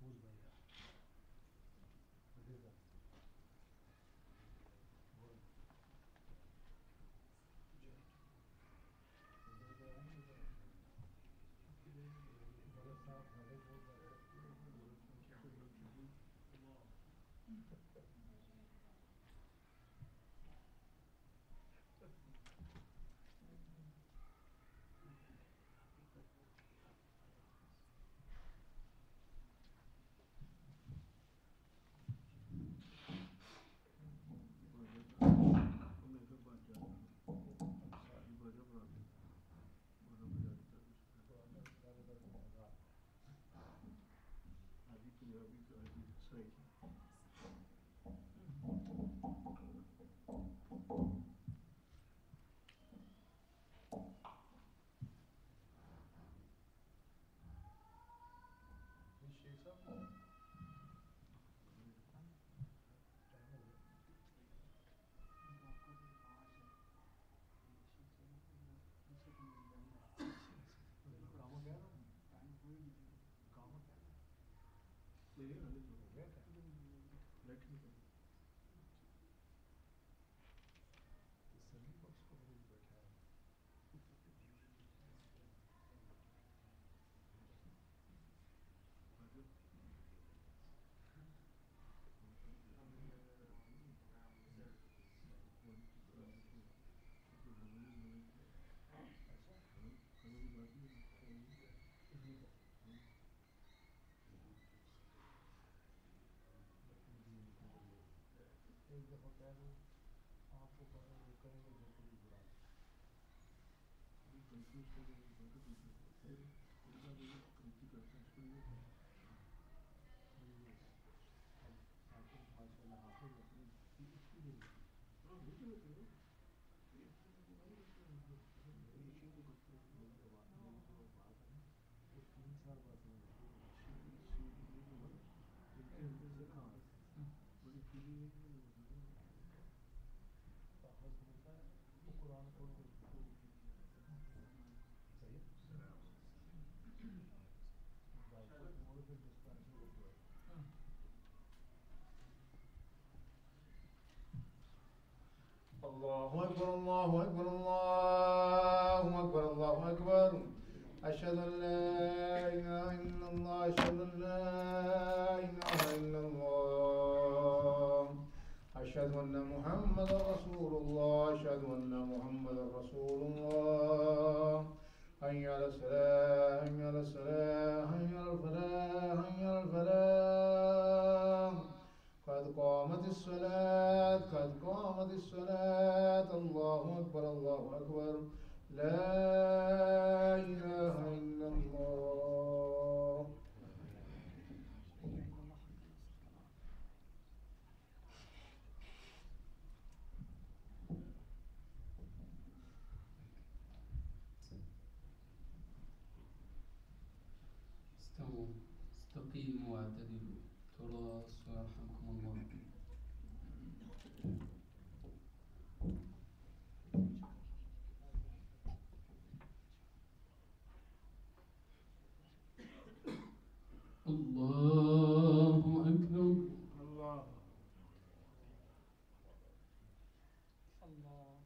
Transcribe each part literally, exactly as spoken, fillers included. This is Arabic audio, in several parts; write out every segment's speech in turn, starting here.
الله أكبر الله أكبر الله أكبر الله أكبر أشهد أن لا إله إلا الله أشهد أن لا إله إلا الله أشهد أن محمدا رسول الله أشهد أن محمدا رسول الله حي على الصلاة حي على الصلاة حي على الفلاح حي على الفلاح قد قامت الصلاة قد قامت الصلاة الله أكبر الله أكبر لا إله إلا الله. استووا استقيموا واعتدلوا تراصوا يرحمكم الله. الله أكبر. الله الله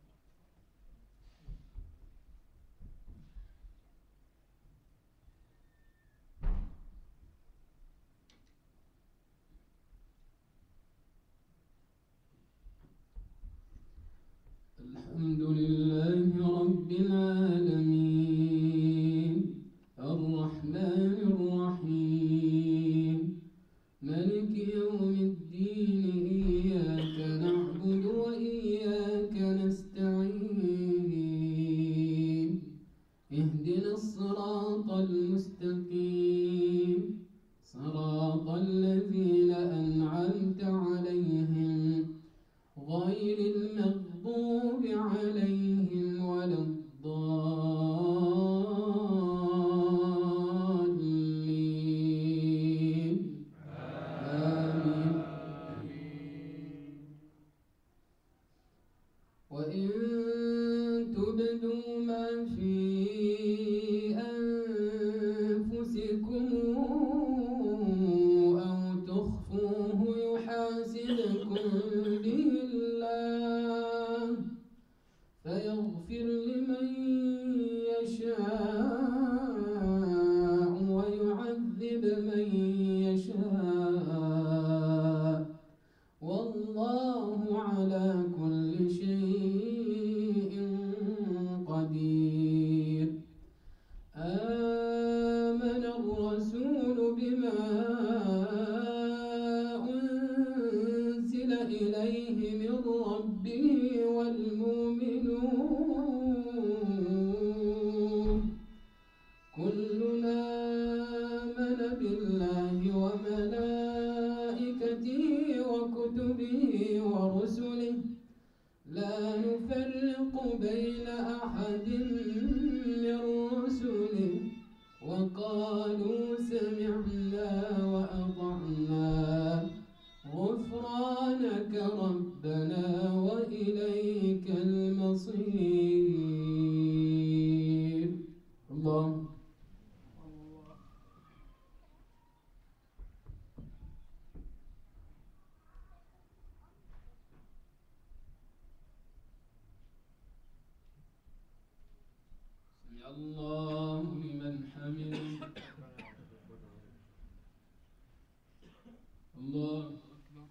الله أكبر.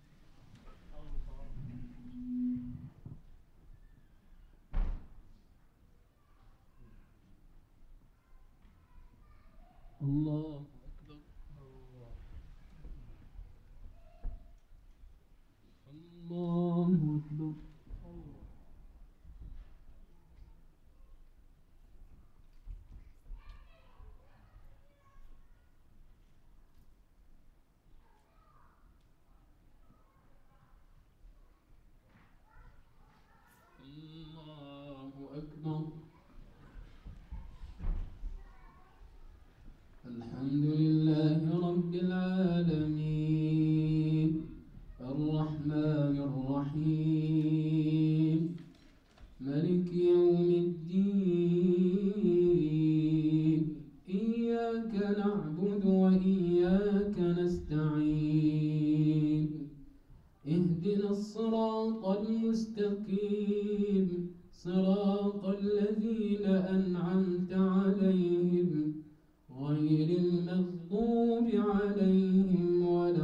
الله أكبر. الله أكبر. الله أكبر. الحمد لله رب العالمين الرحمن الرحيم ملك يوم الدين إياك نعبد وإياك نستعين اهدنا الصراط المستقيم صراط الذين أنعمت عليهم غير المغضوب عليهم ولا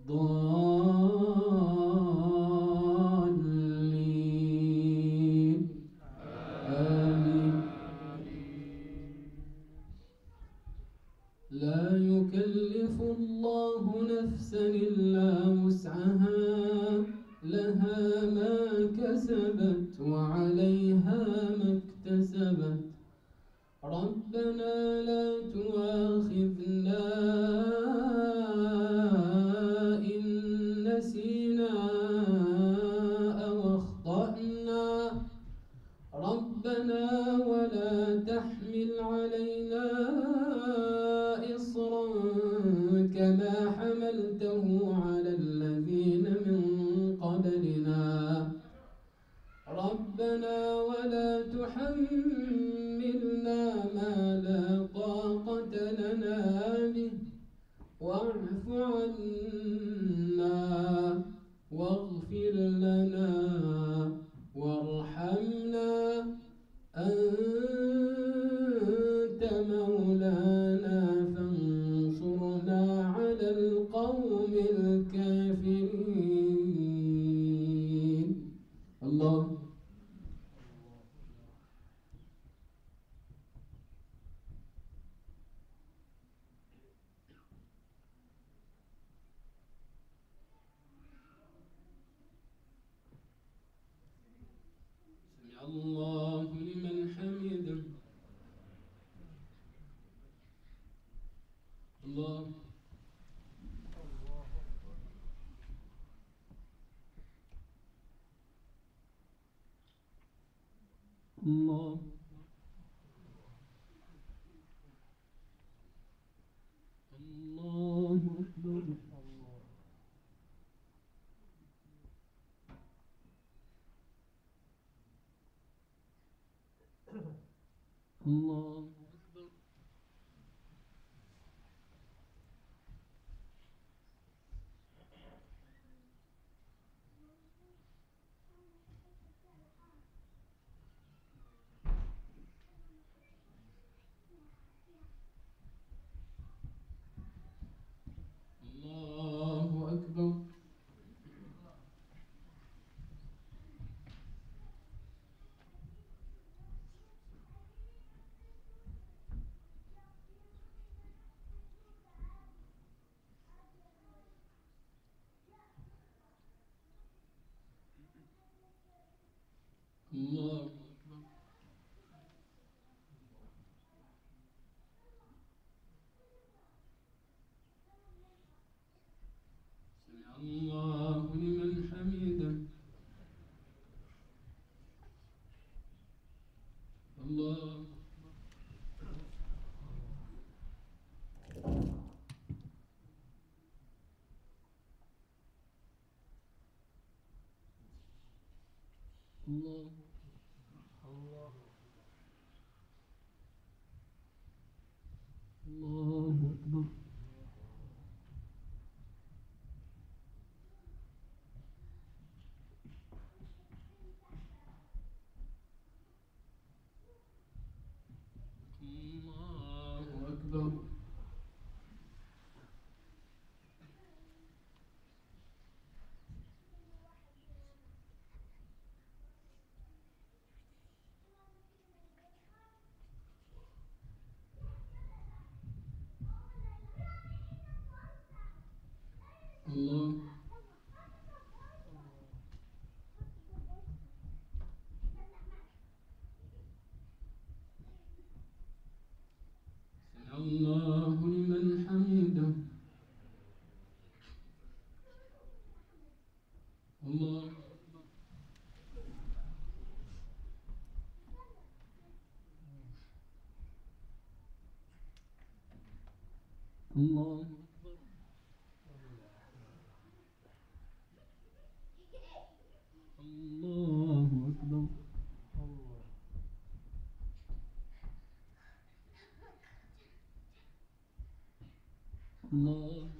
الضالين آمين. لا يكلف الله نفسا إلا وسعها لها ما كسبت وعليها ما اكتسبت ربنا لا تؤاخذنا إن نسينا أو أخطأنا ربنا ولا تحمل علينا إصرا كما حملته على الذين من قبلنا ربنا ولا تحملنا ما لا طاقة لنا به واعف عنا واغفر لنا وارحمنا أنت مولانا فانصرنا على القوم الكافرين. الله سمع الله لمن حمده. الله الله الله أكبر. الله أكبر. الله أكبر. الله أكبر. سمع الله لمن حمده. الله الله الله الله أكبر. الله أكبر. الله سمع الله لمن حمده الله الله الله أكبر الله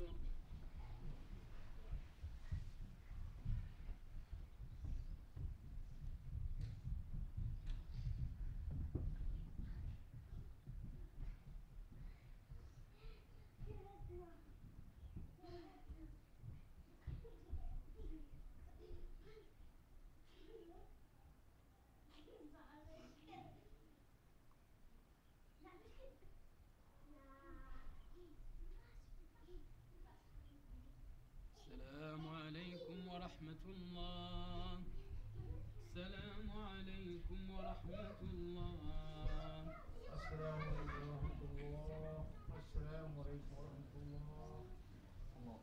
السلام عليكم ورحمة الله السلام عليكم ورحمة الله السلام عليكم ورحمة الله. السلام عليكم ورحمة الله. الله.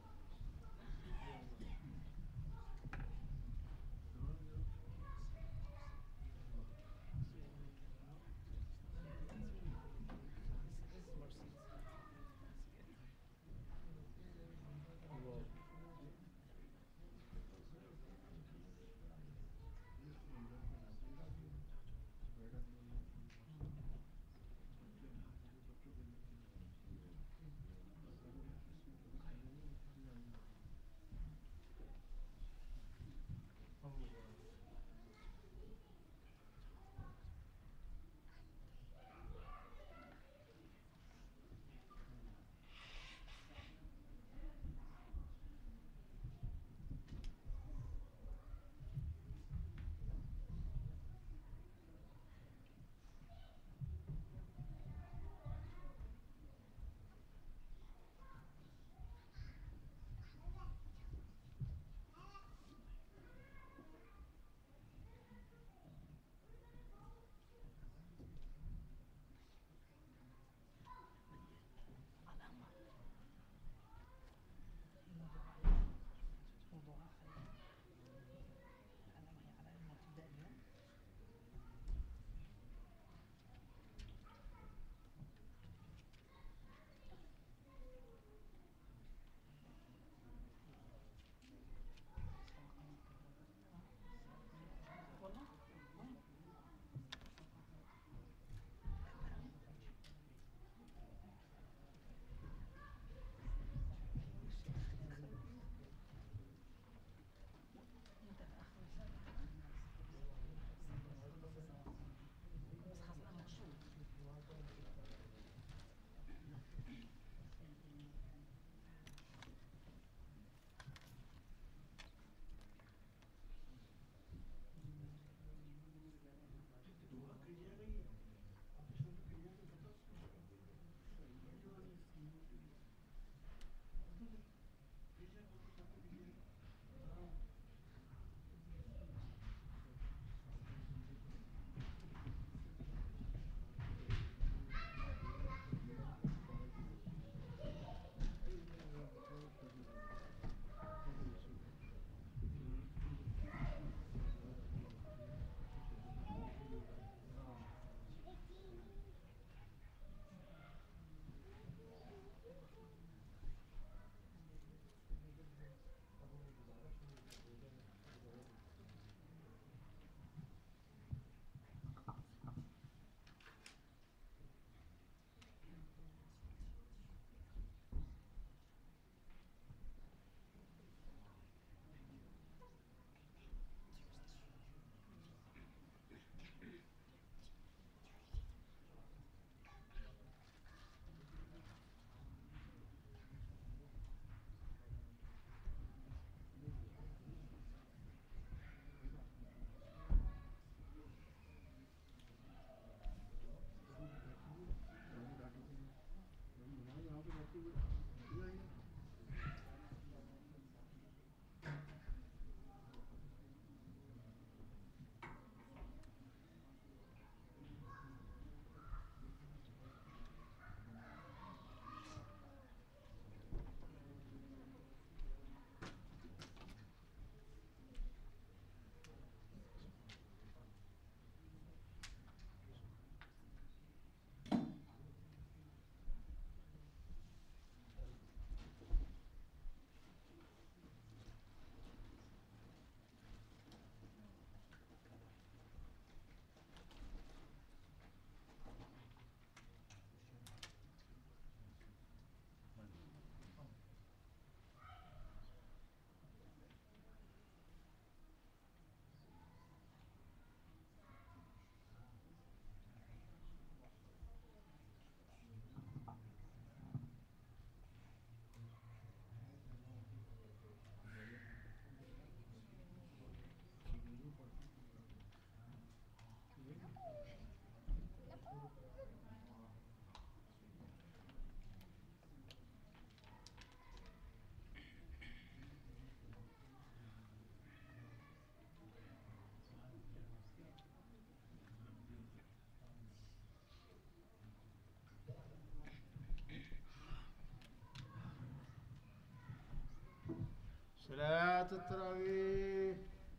صلاة التراويح.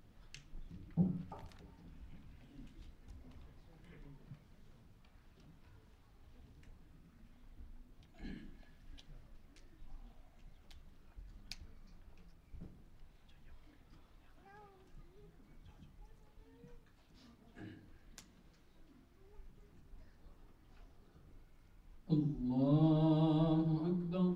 الله أكبر.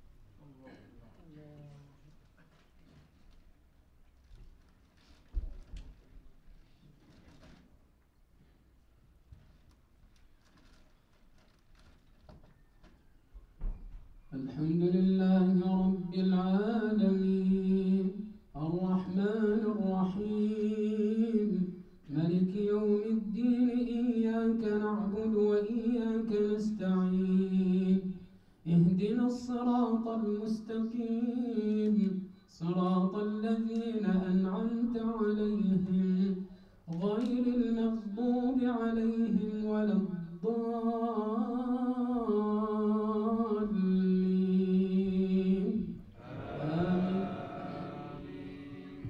الحمد لله رب العالمين الرحمن الرحيم ملك يوم الدين إياك نعبد وإياك نستعين اهدنا الصراط المستقيم صراط الذين أنعمت عليهم غير المغضوب عليهم ولا الضالين آمين.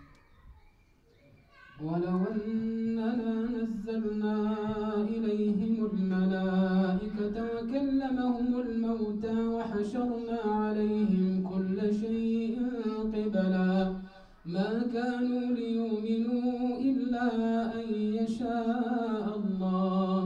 ولو أننا نزلنا إليهم الملائكة وكلمهم الموتى وحشرنا عليهم كل شيء قبلا ما كانوا ليؤمنوا إلا أن يشاء الله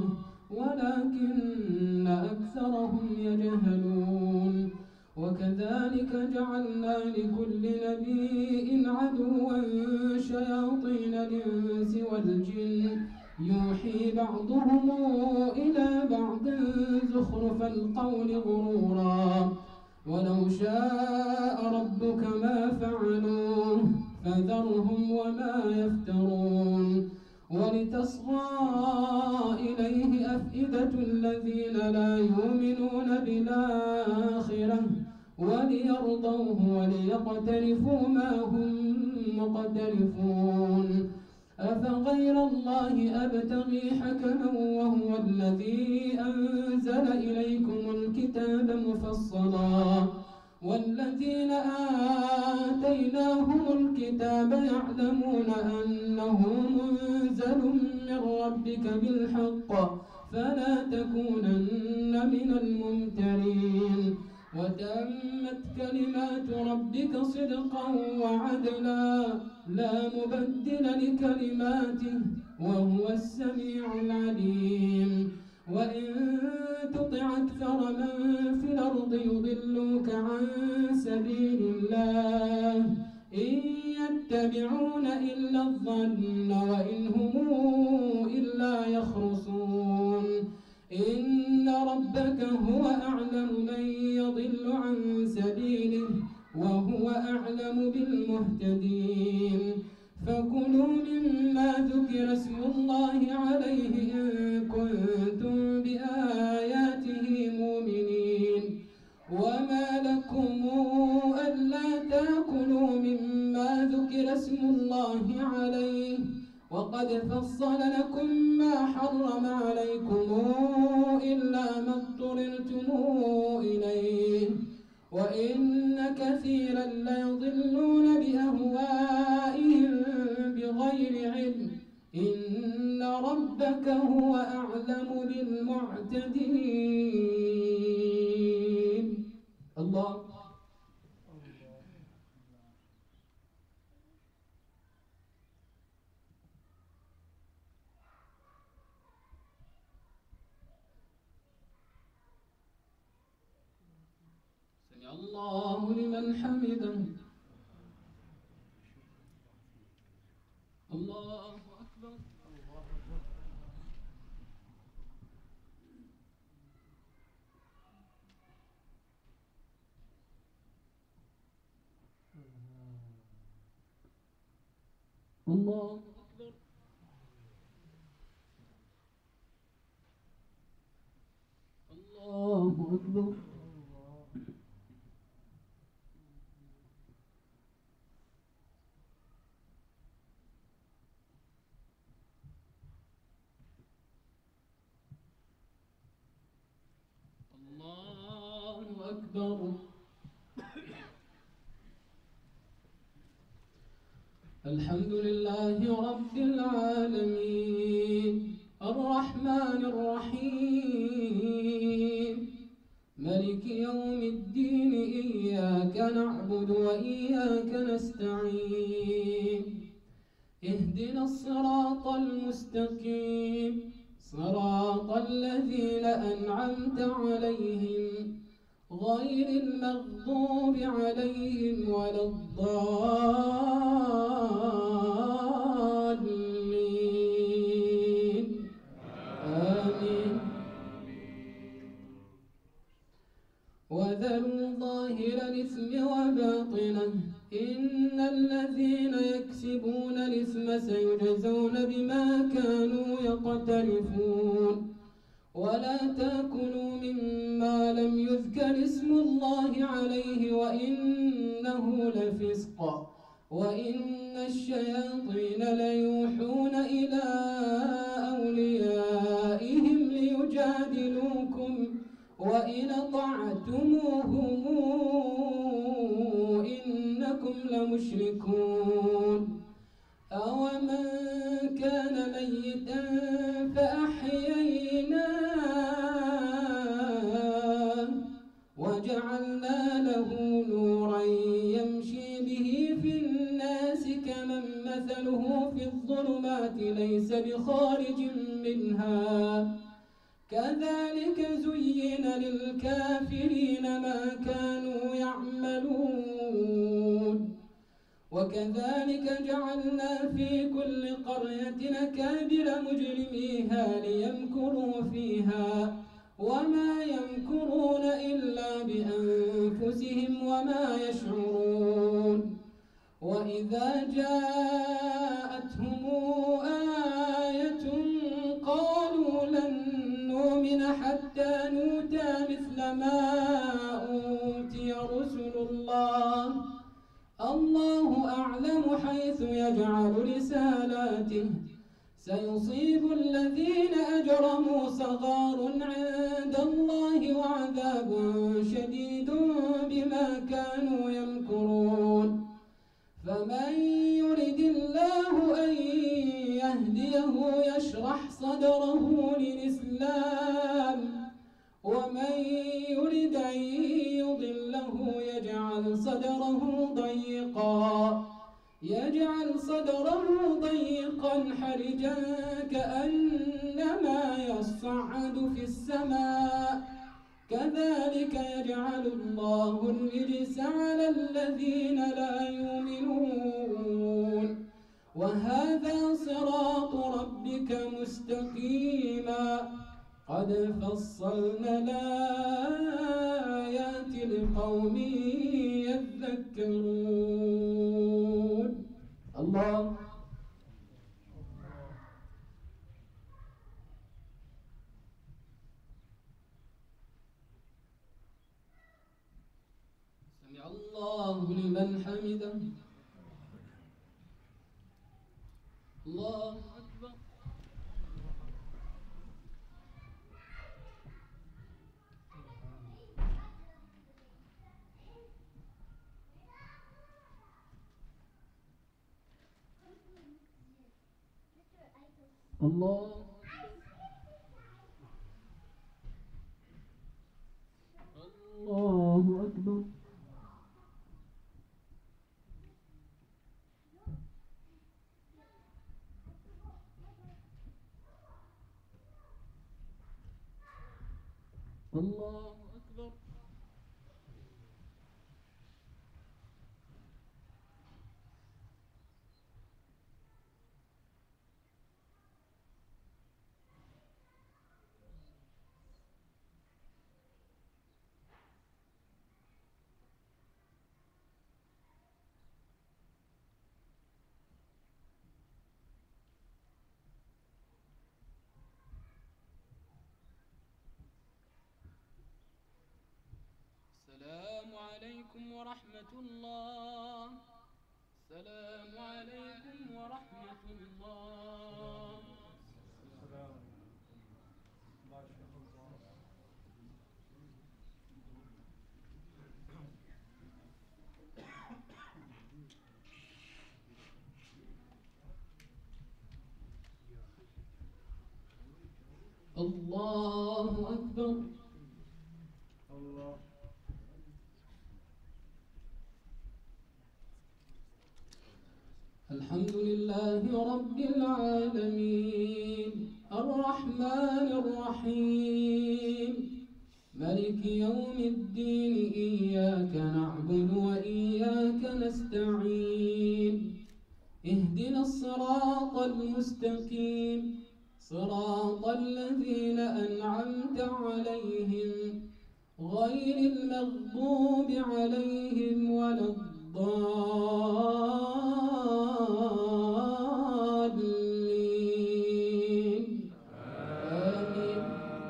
ولكن أكثرهم يجهلون وكذلك جعلنا لكل نبي عدوا شياطين الإنس والجن يوحي بعضهم إلى بعض زخرف القول غرورا ولو شاء ربك ما فعلوه فذرهم وما يفترون ولتصغى إليه أفئدة الذين لا يؤمنون بالآخرة وليرضوه وليقترفوا ما هم مقترفون أفغير الله أبتغي حكما وهو الذي أنزل إليكم الكتاب مفصلا والذين آتيناهم الكتاب يعلمون أنه منزل من ربك بالحق فلا تكونن من الممترين وتمت كلمات ربك صدقا وعدلا لا مبدل لكلماته وهو السميع العليم وإن تطع أكثر من في الأرض يضلوك عن سبيل الله إن يتبعون إلا الظن وإن هم إلا يخرصون إن ربك هو أعلم من يضل عن سبيله وهو أعلم بالمهتدين فكلوا مما ذكر اسم الله عليه إن كنتم بآياته مؤمنين وما لكم ألا تأكلوا مما ذكر اسم الله عليه وقد فصل لكم ما حرم عليكم إلا ما اضطررتم إليه وإن كثيرا ليضلون بأهوائهم بغير علم إن ربك هو أعلم بالمعتدين. الله سمع الله لمن حمده. الله أكبر. الله أكبر. الله أكبر. الله أكبر. الحمد لله رب العالمين الرحمن الرحيم ملك يوم الدين إياك نعبد وإياك نستعين اهدنا الصراط المستقيم صراط الذين أنعمت عليهم غير المغضوب عليهم ولا الضالين آمين. وذروا ظاهر الإثم وباطنه إن الذين يكسبون الإثم سيجزون بما كانوا يقترفون ولا تأكلوا مما لم يذكر اسم الله عليه وإنه لفسق وإن الشياطين ليوحون إلى أوليائهم ليجادلوكم وإن أطعتموهم إنكم لمشركون أومن كان ميتا فأحييناه وجعلنا له نورا يمشي به في الناس كمن مثله في الظلمات ليس بخارج منها كذلك زين للكافرين ما كانوا يعملون وكذلك جعلنا في كل قرية أكابر مجرميها ليمكروا فيها وما يمكرون إلا بأنفسهم وما يشعرون وإذا جاءتهم آية قالوا لن نؤمن حتى نؤتى مثل ما أوتي رسل الله الله أعلم حيث يجعل رسالاته سيصيب الذين أجرموا صغار عند الله وعذاب شديد بما كانوا يمكرون فمن يرد الله أن يهديه يشرح صدره للإسلام ومن يرد أن يضله يجعل صدره ضيقا يجعل صدره ضيقا حرجا كأنما يصعد في السماء كذلك يجعل الله الرجس على الذين لا يؤمنون وهذا صراط ربك مستقيما قد فصلنا الآيات لقوم يذكرون الله سمع الله لمن حمده الله أكبر الله الله أكبر الله أكبر السلام عليكم ورحمة الله السلام عليكم ورحمة الله السلام ما شاء الله الحمد لله رب العالمين الرحمن الرحيم ملك يوم الدين إياك نعبد وإياك نستعين اهدنا الصراط المستقيم صراط الذين أنعمت عليهم غير المغضوب عليهم ولا الضالين آمين.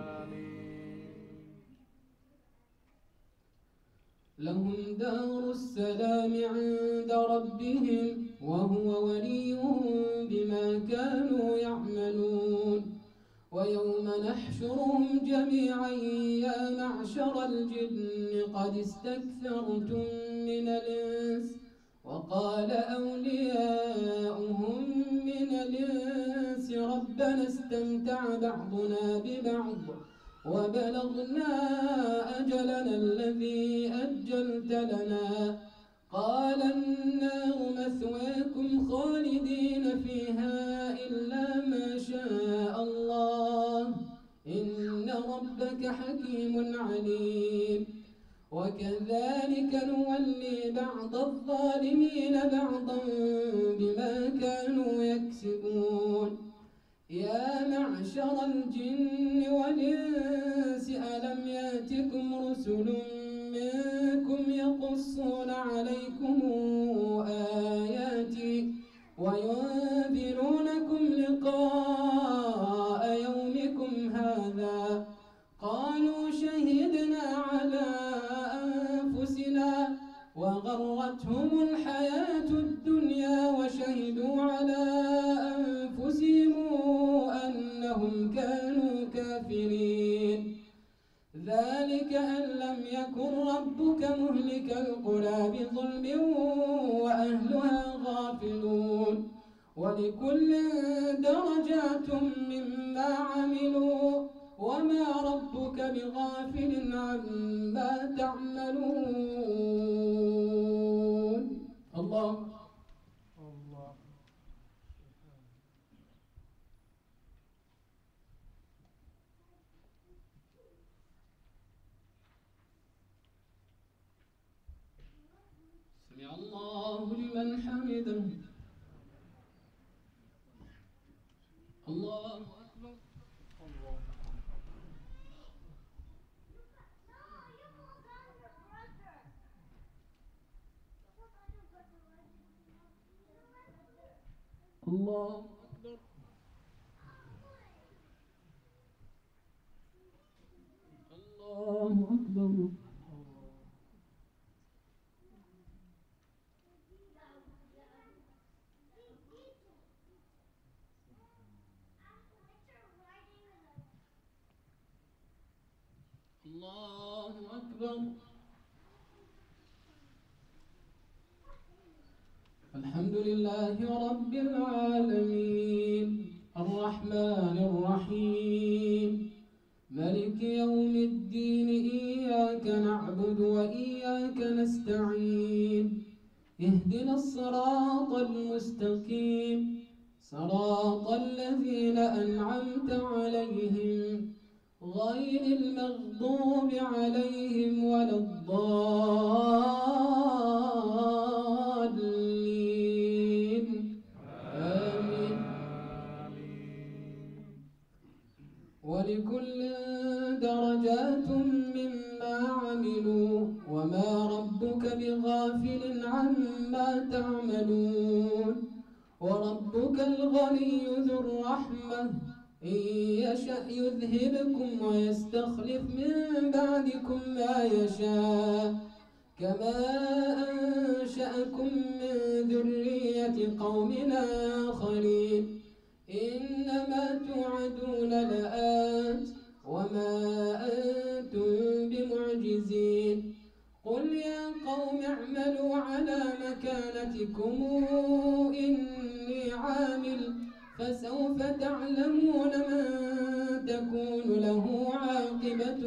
لهم دار السلام عند ربهم وهو وليهم بما كانوا يعملون ويوم نحشرهم جميعا يا معشر الجن قد استكثرتم من الإنس وقال أولياؤهم من الإنس ربنا استمتع بعضنا ببعض وبلغنا أجلنا الذي أجلت لنا قال النار مثواكم خالدين فيها إلا ما شاء الله إن ربك حكيم عليم وكذلك نولي بعض الظالمين بعضا بما كانوا يكسبون يا معشر الجن والإنس ألم يأتكم رسل منكم يقصون عليكم آياتي وينذرونكم لقاء يومكم هذا قالوا شهدنا على أنفسنا وغرتهم الحياة الدنيا وشهدوا على أنفسهم أنهم كانوا كافرين ذلك أن لم يكن ربك مهلك القرى بظلم وأهلها غافلون ولكل درجات مما عملوا وما ربك بغافل عما تعملون الله الله سمع الله لمن حمده الله أكبر الله الله أكبر الله أكبر الله أكبر الحمد لله رب العالمين الرحمن الرحيم ملك يوم الدين إياك نعبد وإياك نستعين اهدنا الصراط المستقيم صراط الذين أنعمت عليهم غير المغضوب عليهم ولا الضالين آمين. ولكل درجات مما عملوا وما ربك بغافل عما تعملون وربك الغني ذو الرحمة إن يشأ يذهبكم ويستخلف من بعدكم ما يشاء كما أنشأكم من ذرية قوم آخرين إنما توعدون لآت وما أنتم بمعجزين قل يا قوم اعملوا على مكانتكم إني عامل فسوف تعلمون من تكون له عاقبة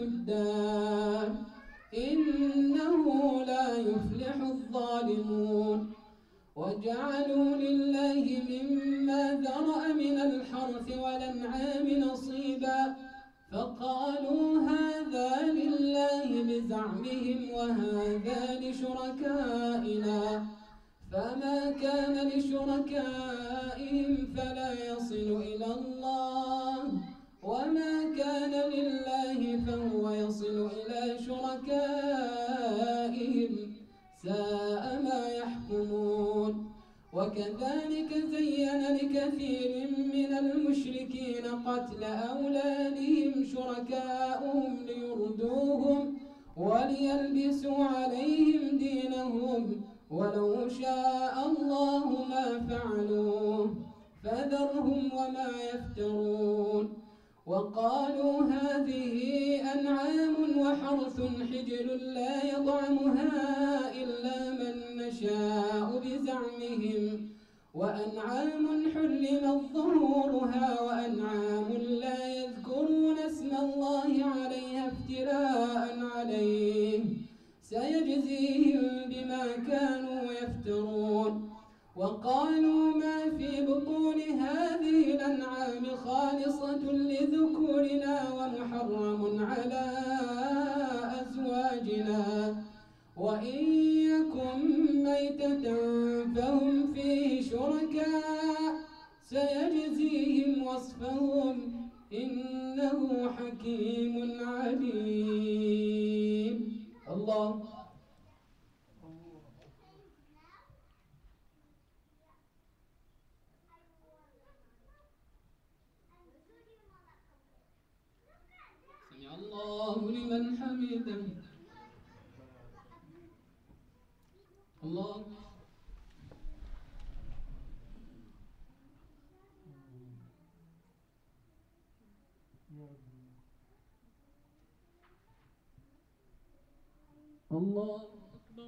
الدار إنه لا يفلح الظالمون وجعلوا لله مما ذرأ من الحرث والأنعام نصيبا فقالوا هذا لله بزعمهم وهذا لشركائنا فما كان لشركائهم فلا يصل إلى الله وما كان لله فهو يصل إلى شركائهم ساء ما يحكمون وكذلك زين لكثير من المشركين قتل أولادهم شركاؤهم ليردوهم وليلبسوا عليهم دينهم ولو شاء الله ما فعلوه فذرهم وما يفترون وقالوا هذه أنعام وحرث حجر لا يطعمها إلا من نشاء بزعمهم وأنعام حرمت ظهورها وأنعام لا يذكرون اسم الله عليها افتراء عليه سيجزيهم بما كانوا يفترون وقالوا ما في بطون هذه الأنعام خالصة لذكورنا ومحرم على أزواجنا وإن يكن ميتة فهم فيه شركاء سيجزيهم وصفهم إنه حكيم عليم. الله سمع الله لمن حمده. الله الله أكبر.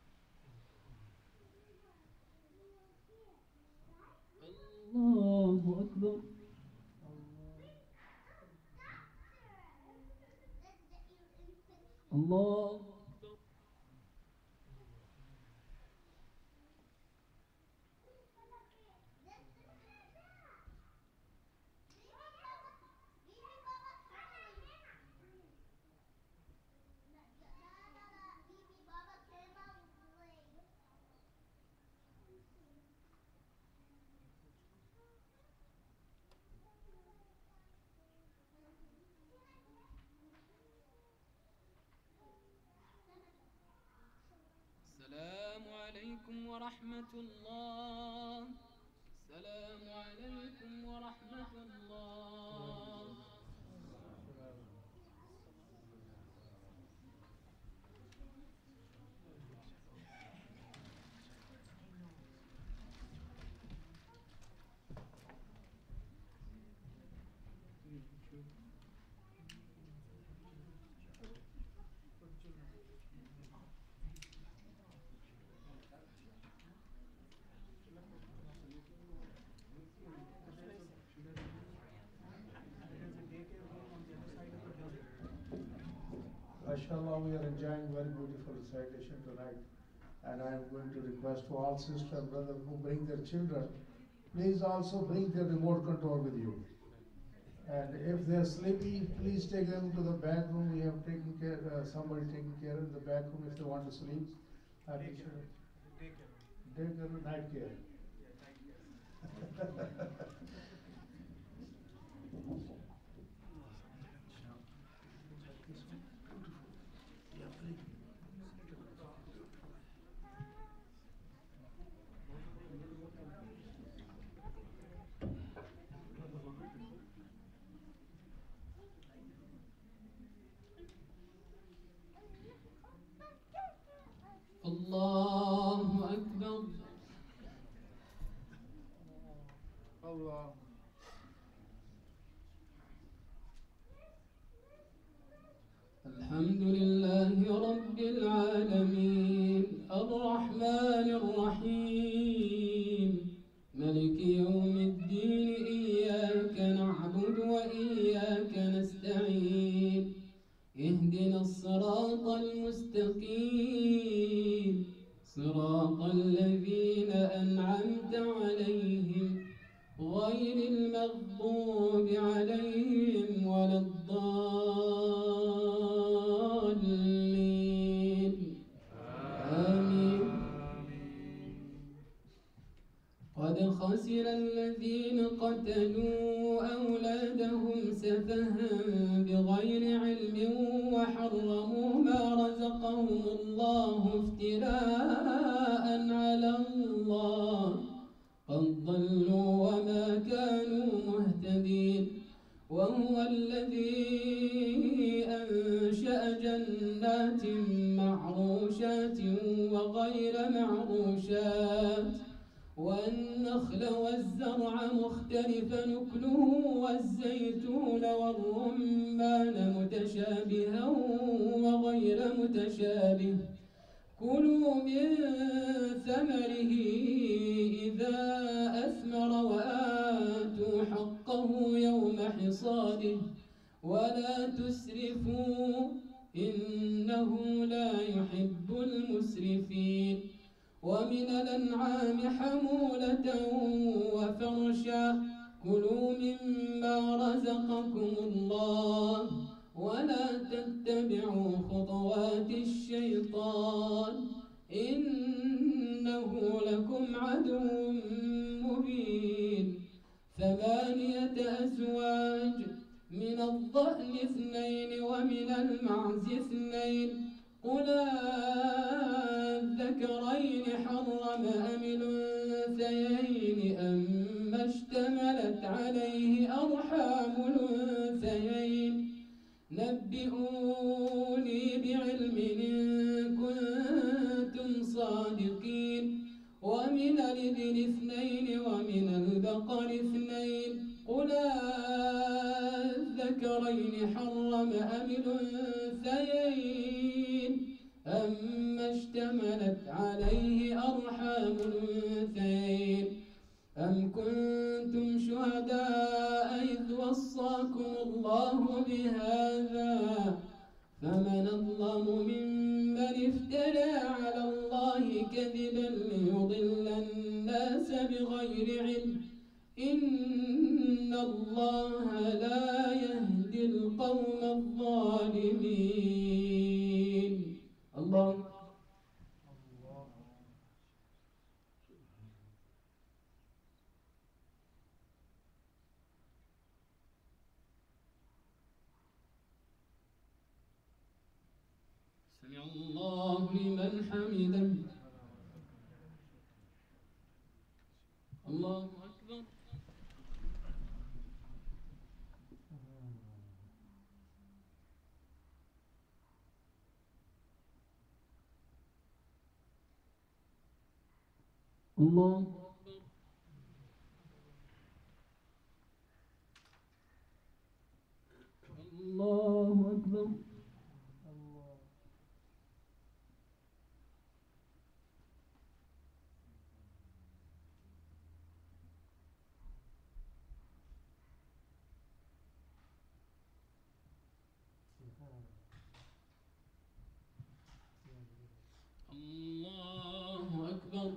الله أكبر. الله أكبر. السلام عليكم ورحمة الله. السلام عليكم ورحمة الله. Mashallah, we are enjoying very beautiful recitation tonight, and I am going to request to all sister and brother who bring their children, please also bring their remote control with you. And if they are sleepy, please take them to the back room. We have taken care, uh, somebody taking care in the back room if they want to sleep. Uh, Day care. Day care. Day care, night care. Yeah, night care. الله أكبر. Allah. الحمد لله رب العالمين الرحمن الرحيم ملك يوم الدين إياك نعبد وإياك نستعين اهدنا الصراط المستقيم صراط الذين أنعمت غير المغضوب عليهم ولا الضالين آمين. قد خسر الذين قتلوا أولادهم سفها بغير علم وحرموا ما رزقهم الله افتراء على الله قد ضلوا وما كانوا مهتدين. وهو الذي أنشأ جنات معروشات وغير معروشات والنخل والزرع مختلفا أكله والزيتون والرمان متشابها وغير متشابه كلوا من ثمره إذا أثمر وآتوا حقه يوم حصاده ولا تسرفوا إنه لا يحب المسرفين. ومن الأنعام حمولة وفرشا كلوا مما رزقكم الله ولا تتبعوا خطوات الشيطان إنه لكم عدو مبين. ثمانية أزواج من الضأن اثنين ومن المعز اثنين قل الذكرين حرم أم الأنثيين أما اشتملت عليه أرحام الأنثيين نبئوني بعلم إن كنتم صادقين. ومن الإبل اثنين ومن البقر اثنين قل الذكرين حرم أم الأنثيين أما اشتملت عليه أرحام الأنثيين أم كنتم شهداء إذ وصاكم الله بهذا فمن أظلم ممن افترى على الله كذبا ليضل الناس بغير علم إن الله لا يهدي القوم الظالمين. الله سمع الله لمن حمده. الله أكبر. الله أكبر. الله أكبر. الله أكبر.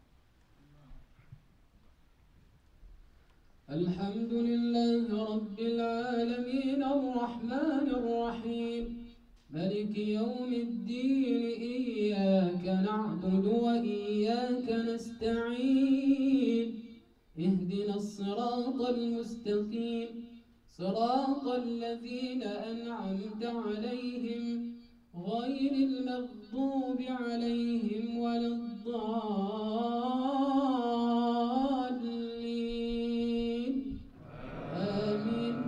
الحمد لله رب العالمين الرحمن الرحيم ملك يوم الدين إياك نعبد وإياك نستعين اهدنا الصراط المستقيم صراط الذين أنعمت عليهم غير المغضوب عليهم ولا الضالين آمين.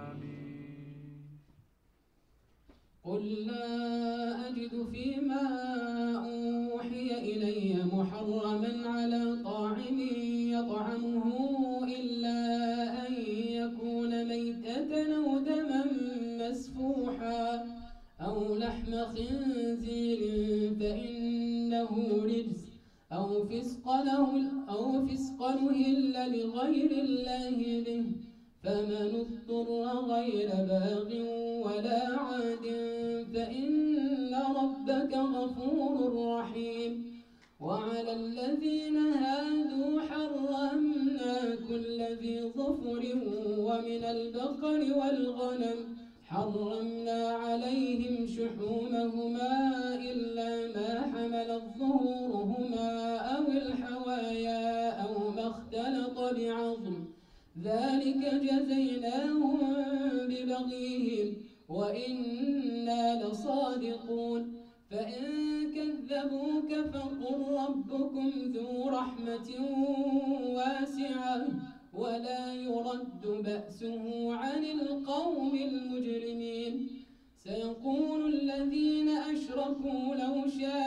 قل لا أجد فيما أوحي إلي محرما على طاعم يطعمه إلا أن يكون ميتة أو دما مسفوحا أو لحم خنزير فإنه رجس أو فسق له أو فسق أهل لغير الله به فمن اضطر غير باغ ولا عاد فإن ربك غفور رحيم. وعلى الذين هادوا حرمنا كل ذي ظفر ومن البقر والغنم حرمنا عليهم شحومهما إلا ما حملت ظهورهما أو الحوايا أو ما اختلط بعظم ذلك جزيناهم ببغيهم وإنا لصادقون فإن كذبوك فقل ربكم ذو رحمة واسعة ولا يرد بأسه عن القوم المجرمين سيقول الذين أشركوا لو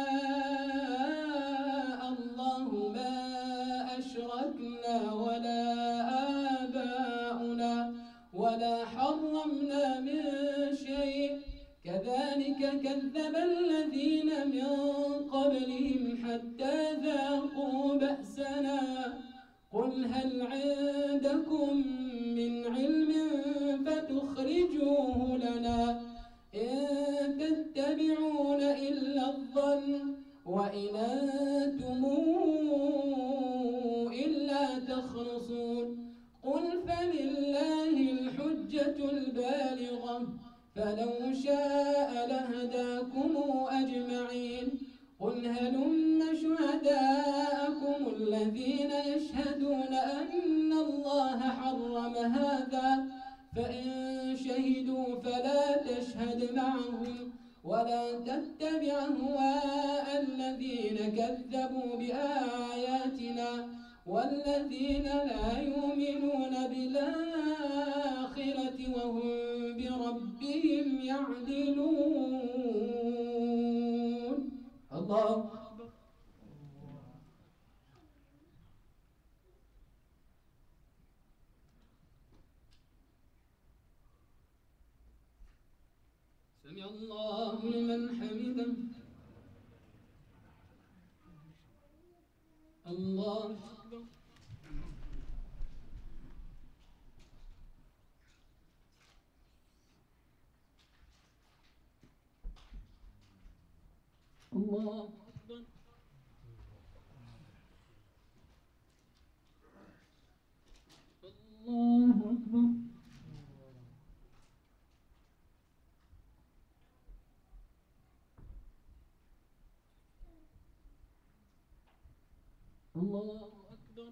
شاء الله ما أشركنا ولا آباؤنا ولا حرمنا من شيء كذلك كذب الذين من قبلهم حتى ذاقوا بأسنا قل هل عندكم من علم فتخرجوه لنا إن تتبعون إلا الظن وإن أنتم إلا تخرصون قل فلله الحجة البالغة فلو شاء لهداكم أجمعين قل هلم شهداءكم الذين يشهدون أن الله حرم هذا فإن شهدوا فلا تشهد معهم ولا تتبع أهواء الذين كذبوا بآياتنا والذين لا يؤمنون بالآخرة وهم بربهم يعدلون الله أكبر سمع الله لمن حمده الله أكبر الله أكبر الله أكبر الله أكبر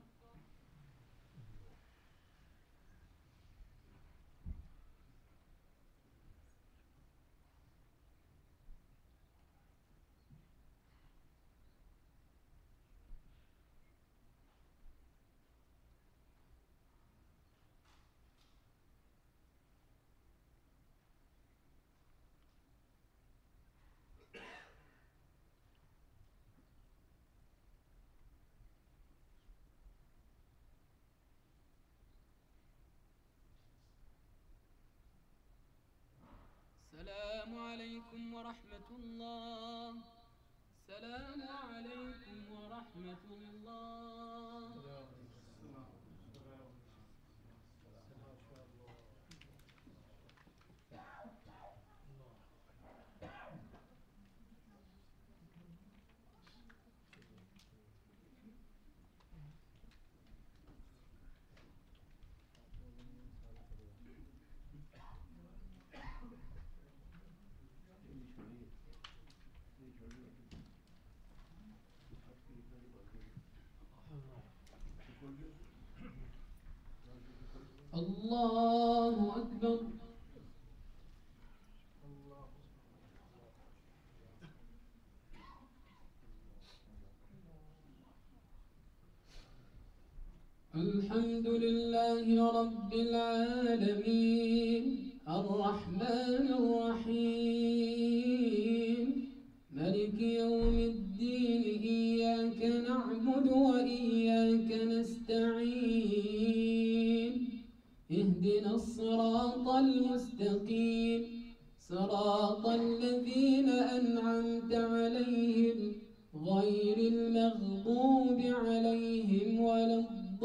السلام عليكم ورحمة الله السلام عليكم ورحمة الله الله أكبر الحمد لله رب العالمين الرحمن الرحيم ملك يوم الدين إياك نعبد وإياك نستعين اهدنا الصراط المستقيم صراط الذين أنعمت عليهم غير المغضوب عليهم ولا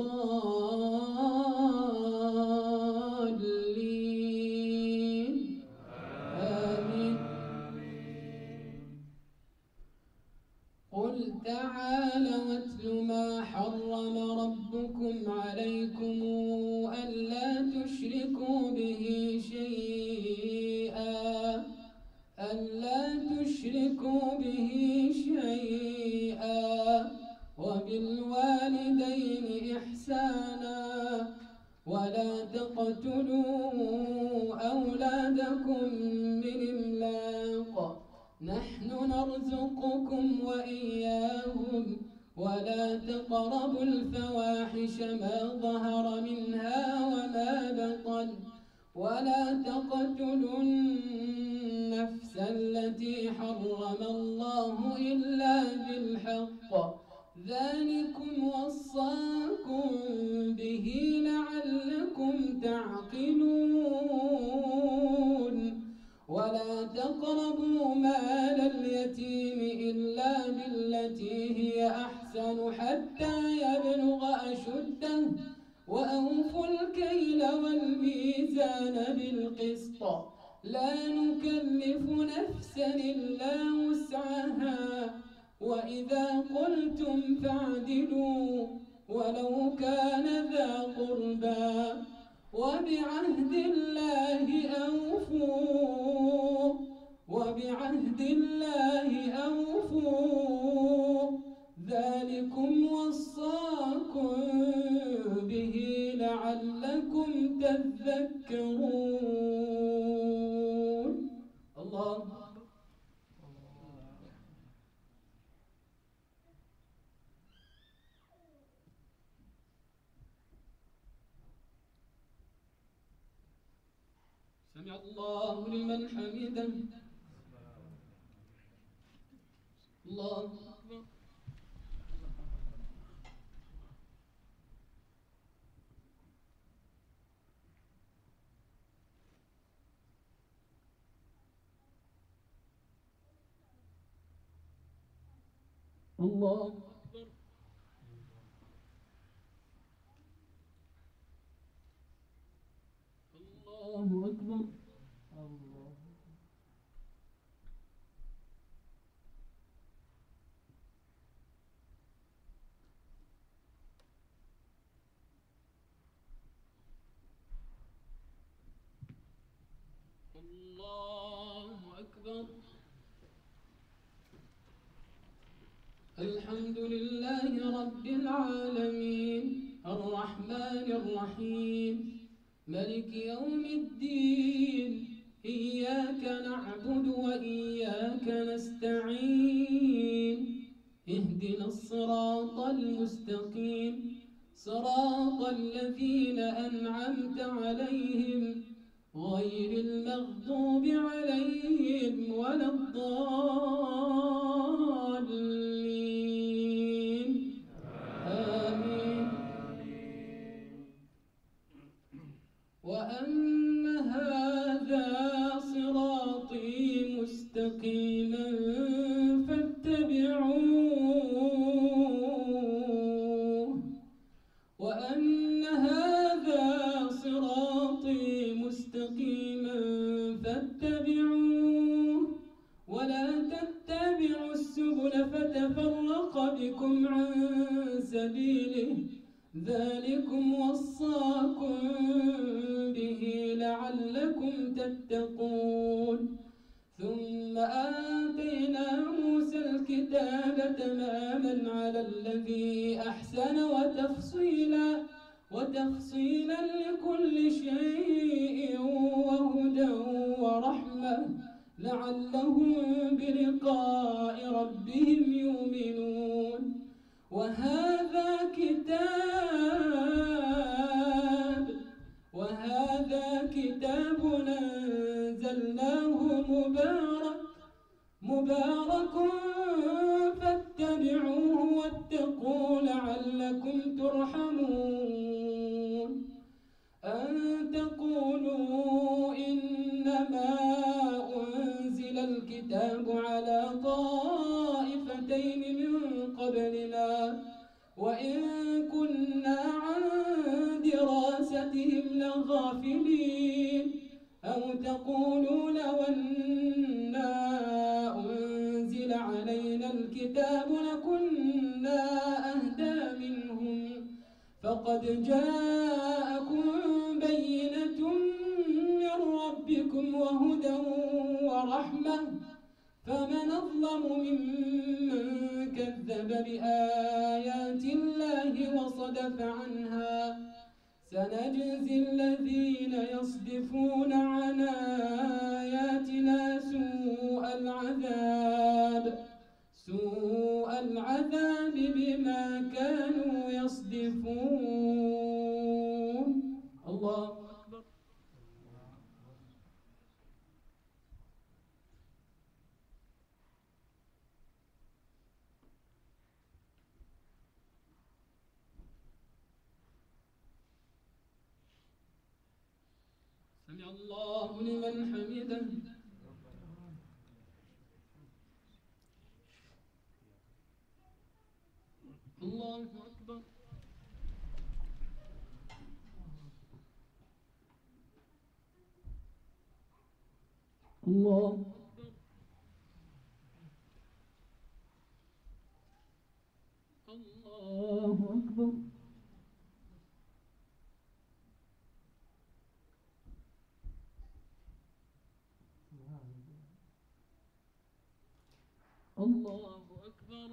الضالين آمين قل تعالوا تعالى واتل ما حرم ربكم عليكم ألا تشركوا به شيئا ألا تشركوا به شيئا وبالوالدين إحسانا ولا تقتلوا أولادكم من إملاق نحن نرزقكم وإياهم ولا تقربوا الفواحش ما ظهر منها وما بطن ولا تقتلوا النفس التي حرم الله إلا بالحق ذلكم وصاكم به لعلكم تعقلون ولا تقربوا مال اليتيم إلا بالتي هي أحسن حتى يبلغ أشده وأوفوا الكيل والميزان بالقسط لا نكلف نفسا إلا وسعها وإذا قلتم فاعدلوا ولو كان ذا قربى وبعهد الله أوفوا وبعهد الله أوفوا ذلكم وصاكم به لعلكم تذكرون. الله سمع الله لمن حمده. الله أكبر. الله أكبر. الله أكبر. الله الله أكبر. الحمد لله رب العالمين الرحمن الرحيم ملك يوم الدين إياك نعبد وإياك نستعين اهدنا الصراط المستقيم صراط الذين أنعمت عليهم غير المغضوب عليهم ولا الضالين آمين. وأن هذا صراطي مستقيما فاتبعوه وأن هذا صراطي مستقيما فاتبعوه ولا تتبعوا السبل فتفرق بكم عن سبيله ذلكم وصاكم به لعلكم تتقون. ثم آتينا موسى الكتاب تماما على الذي أحسن وتفصيلا وتفصيلا لكل شيء وهدى ورحمة لعلهم بلقاء ربهم يؤمنون. وهذا كتاب وهذا كتاب أنزلناه مبارك مبارك فاتبعوه واتقوا لعلكم ترحمون. أن تقولوا إنما أنزل الكتاب على طائفتين من قبلنا وإن كنا عن دراستهم لغافلين أو تقولوا لو أنا أنزل علينا الكتاب لكنا جاءكم بينة من ربكم وهدى ورحمة فمن أظلم ممن كذب بآيات الله وصدف عنها سنجزي الذين يصدفون عن آياتنا سوء العذاب سوء العذاب بما كانوا يصدفون. الله أكبر. سمع الله لمن حمده. الله أكبر. الله أكبر. الله أكبر. الله أكبر.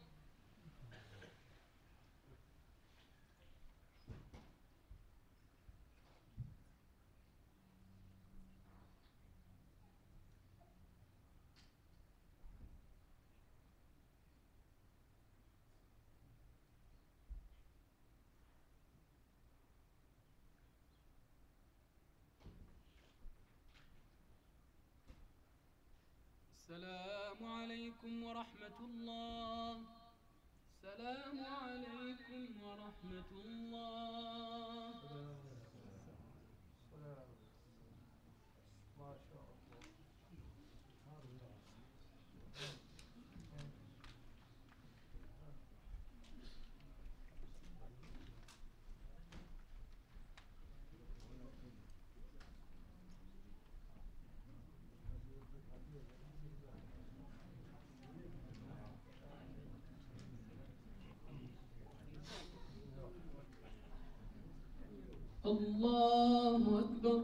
السلام عليكم ورحمة الله. السلام عليكم ورحمة الله. ما شاء الله. الله أكبر.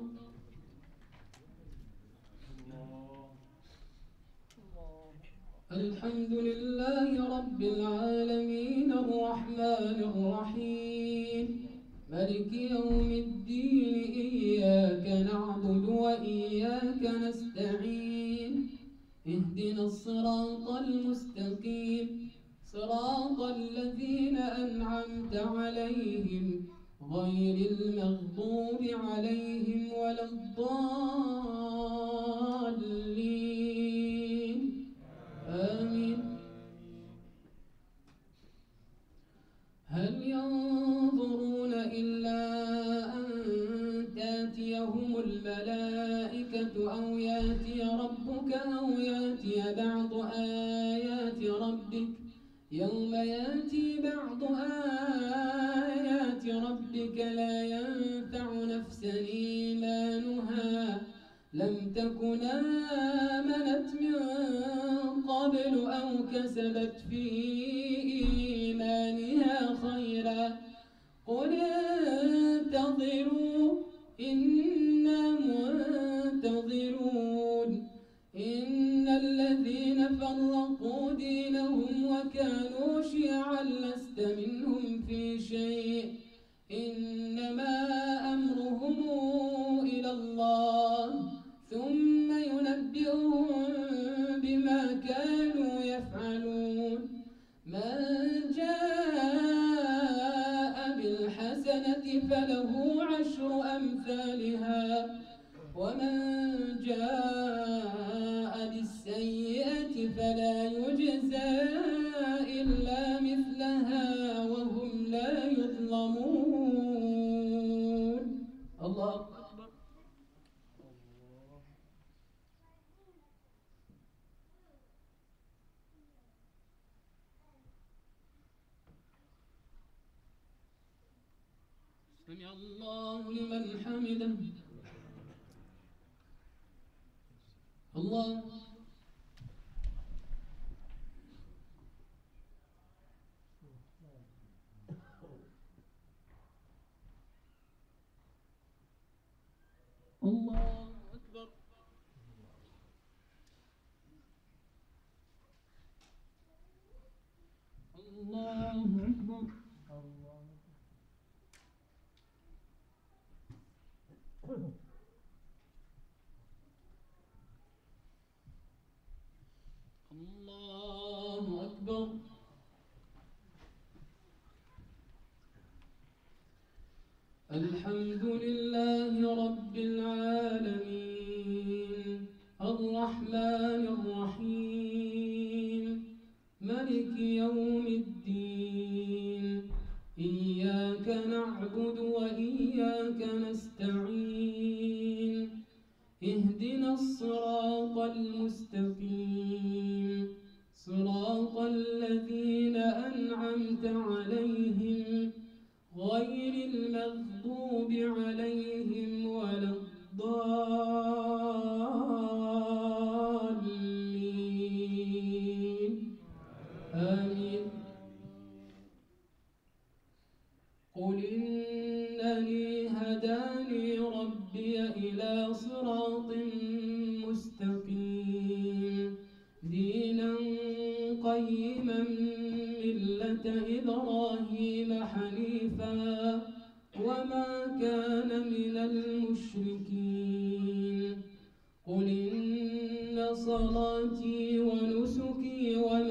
الحمد لله رب العالمين الرحمن الرحيم مالك يوم الدين إياك نعبد وإياك نستعين اهدنا الصراط المستقيم صراط الذين أنعمت عليهم غير المغضوب عليهم ولا الضالين آمين. هل ينظرون إلا أن تأتيهم الملائكة أو يأتي ربك أو يأتي بعض آيات ربك يوم يأتي بعض آيات ربك لا ينفع نفسا إيمانها لم تكن آمنت من قبل أو كسبت في إيمانها خيرا قل انتظروا إنا منتظرون إن الذين فرقوا دينهم وكانوا شيعا لست منهم في شيء إنما أمرهم إلى الله ثم ينبئهم بما كانوا يفعلون من جاء بالحسنة فله عشر أمثالها ومن جاء بالسيئة فلا يجزى إلا مثلها وهم لا يظلمون. الله أكبر. سمع الله لمن حمده. الله الحمد لله رب العالمين الرحمن الرحيم ملك يوم الدين إياك نعبد وإياك نستعين اهدنا الصراط المستقيم صراط الذين أنعمت عليهم غير المغضوب عليهم ولا الضالين آمين. قل إنني هداني ربي إلى صراط مستقيم دينا قيما ملة إبراهيم حنيفا وما كان من المشركين قل إن صلاتي ونسكي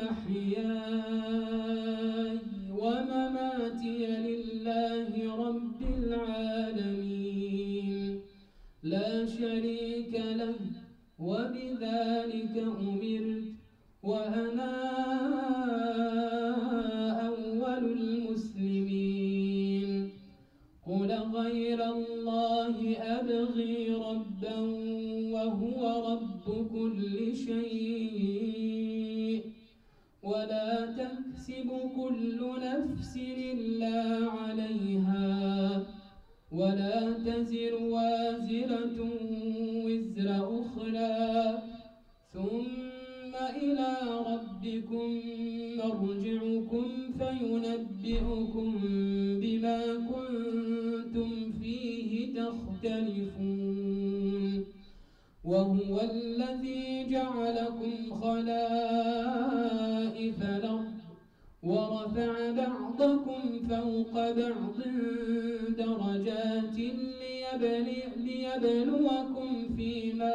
ومحياي ومماتي لله رب العالمين لا شريك له وبذلك أمرت وأنا أول المسلمين قل غير الله أبغي ربا وهو رب كل شيء ولا تكسب كل نفس إلا عليها ولا تزر وازرة وزر أخرى ثم إلى ربكم مرجعكم فينبئكم بما كنتم فيه تختلفون وهو الذي جعلكم خلائف الأرض ورفع بعضكم فوق بعض درجات ليبلوكم فيما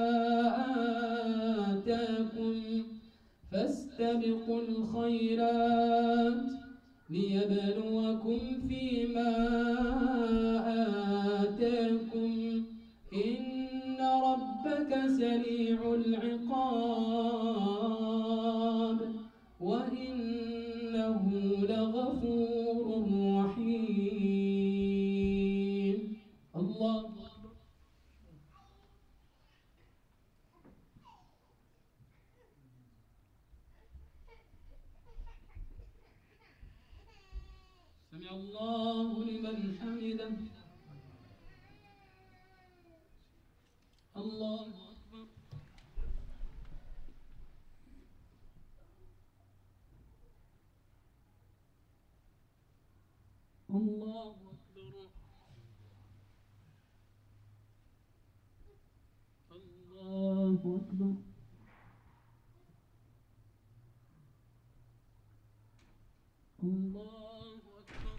آتاكم فاستبقوا الخيرات ليبلوكم فيما آتاكم إن ربك سريع العقاب وإنه لغفور رحيم. الله سمع الله لمن حمده. الله أكبر. الله أكبر. الله أكبر. الله أكبر.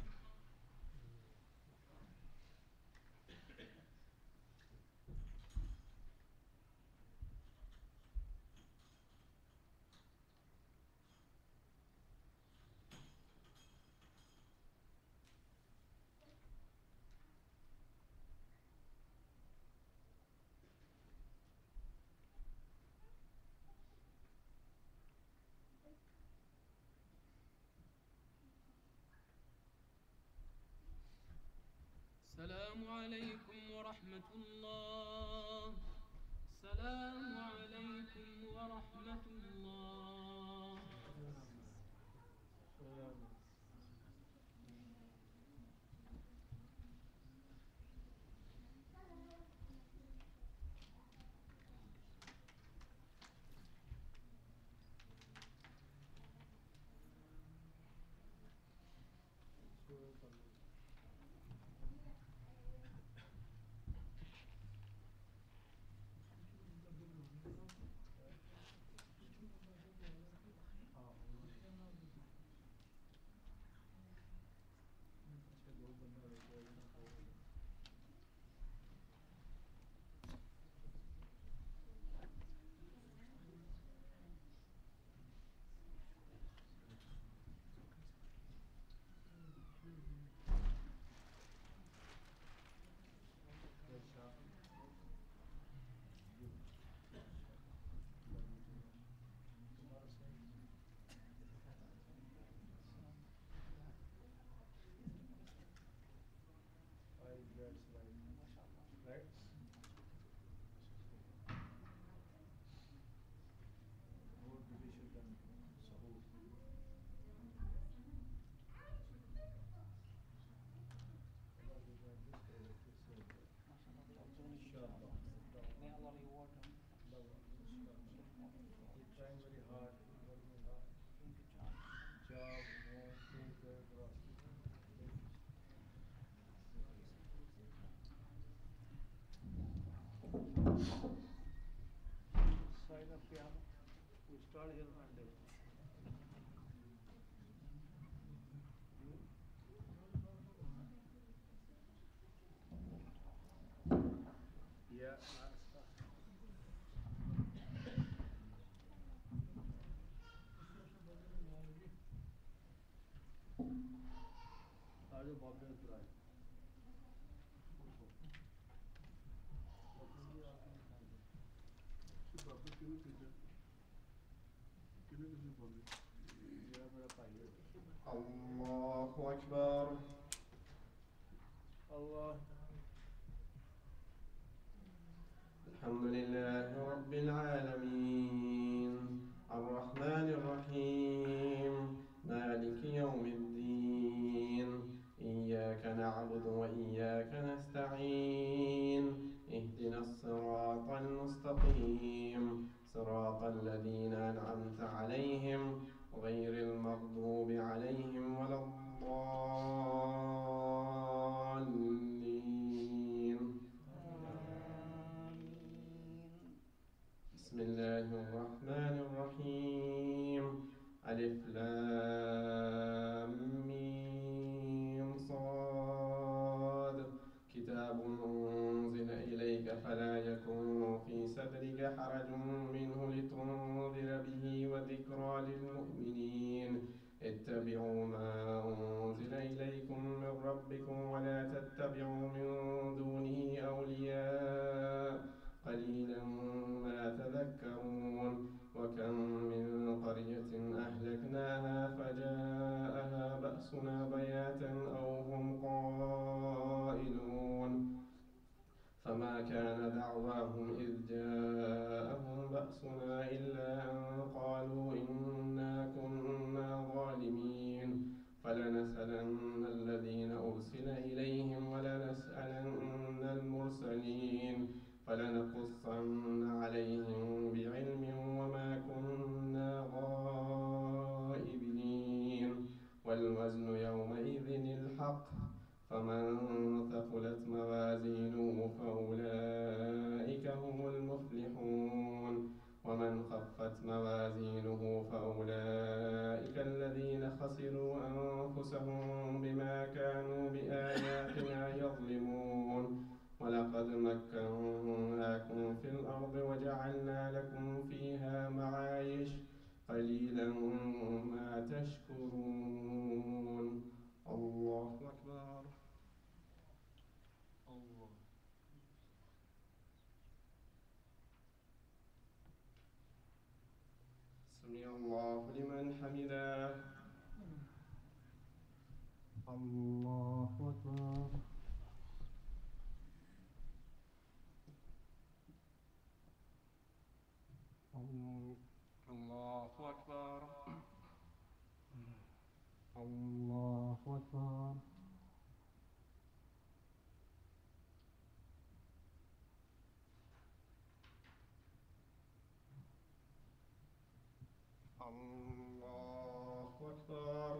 السلام عليكم ورحمة الله. السلام عليكم ورحمة الله. trying very hard, working hard. Job, home, food, care, grocery. Sign up piano. We start here Monday. Yeah, nasta. आज बॉम्बे में पूरा है। बाबू क्यों किधर? क्यों किधर बॉम्बे? मेरा बड़ा पाइलट। الله أكبر. Allah. الحمد لله رب العالمين الرحمن الرحيم مالك يوم الدين إياك نعبد وإياك نستعين اهدنا الصراط المستقيم صراط الذين أنعمت عليهم غير المغضوب عليهم ولا الضالين. بسم الله الرحمن الرحيم ألف لام ميم صاد كتاب أنزل إليك فلا يكن في صدرك حرج منه لتنذر به وذكرى للمؤمنين اتبعوا ما أنزل إليكم من ربكم ولا تتبعوا من دونه أولياء قليلا ما تذكرون وكم من قرية أهلكناها فجاءها بأسنا بياتا أو هم قائلون فما كان دعواهم إذ جاءهم بأسنا إلا أن قالوا إنا كنا ظالمين فلنسألن الذين أرسل إليهم ولنسألن المرسلين فلنقصن عليهم بعلم وما كنا غائبين والوزن يومئذ الحق فمن ثقلت موازينه فأولئك هم المفلحون ومن خفت موازينه فأولئك الذين خسروا أنفسهم بما كانوا بآياتنا يظلمون ولقد مكناكم في الأرض وجعلنا لكم فيها معايش قليلا ما تشكرون. الله أكبر. Allah. سمع الله لمن حمده. الله أكبر. الله أكبر. الله أكبر. الله أكبر.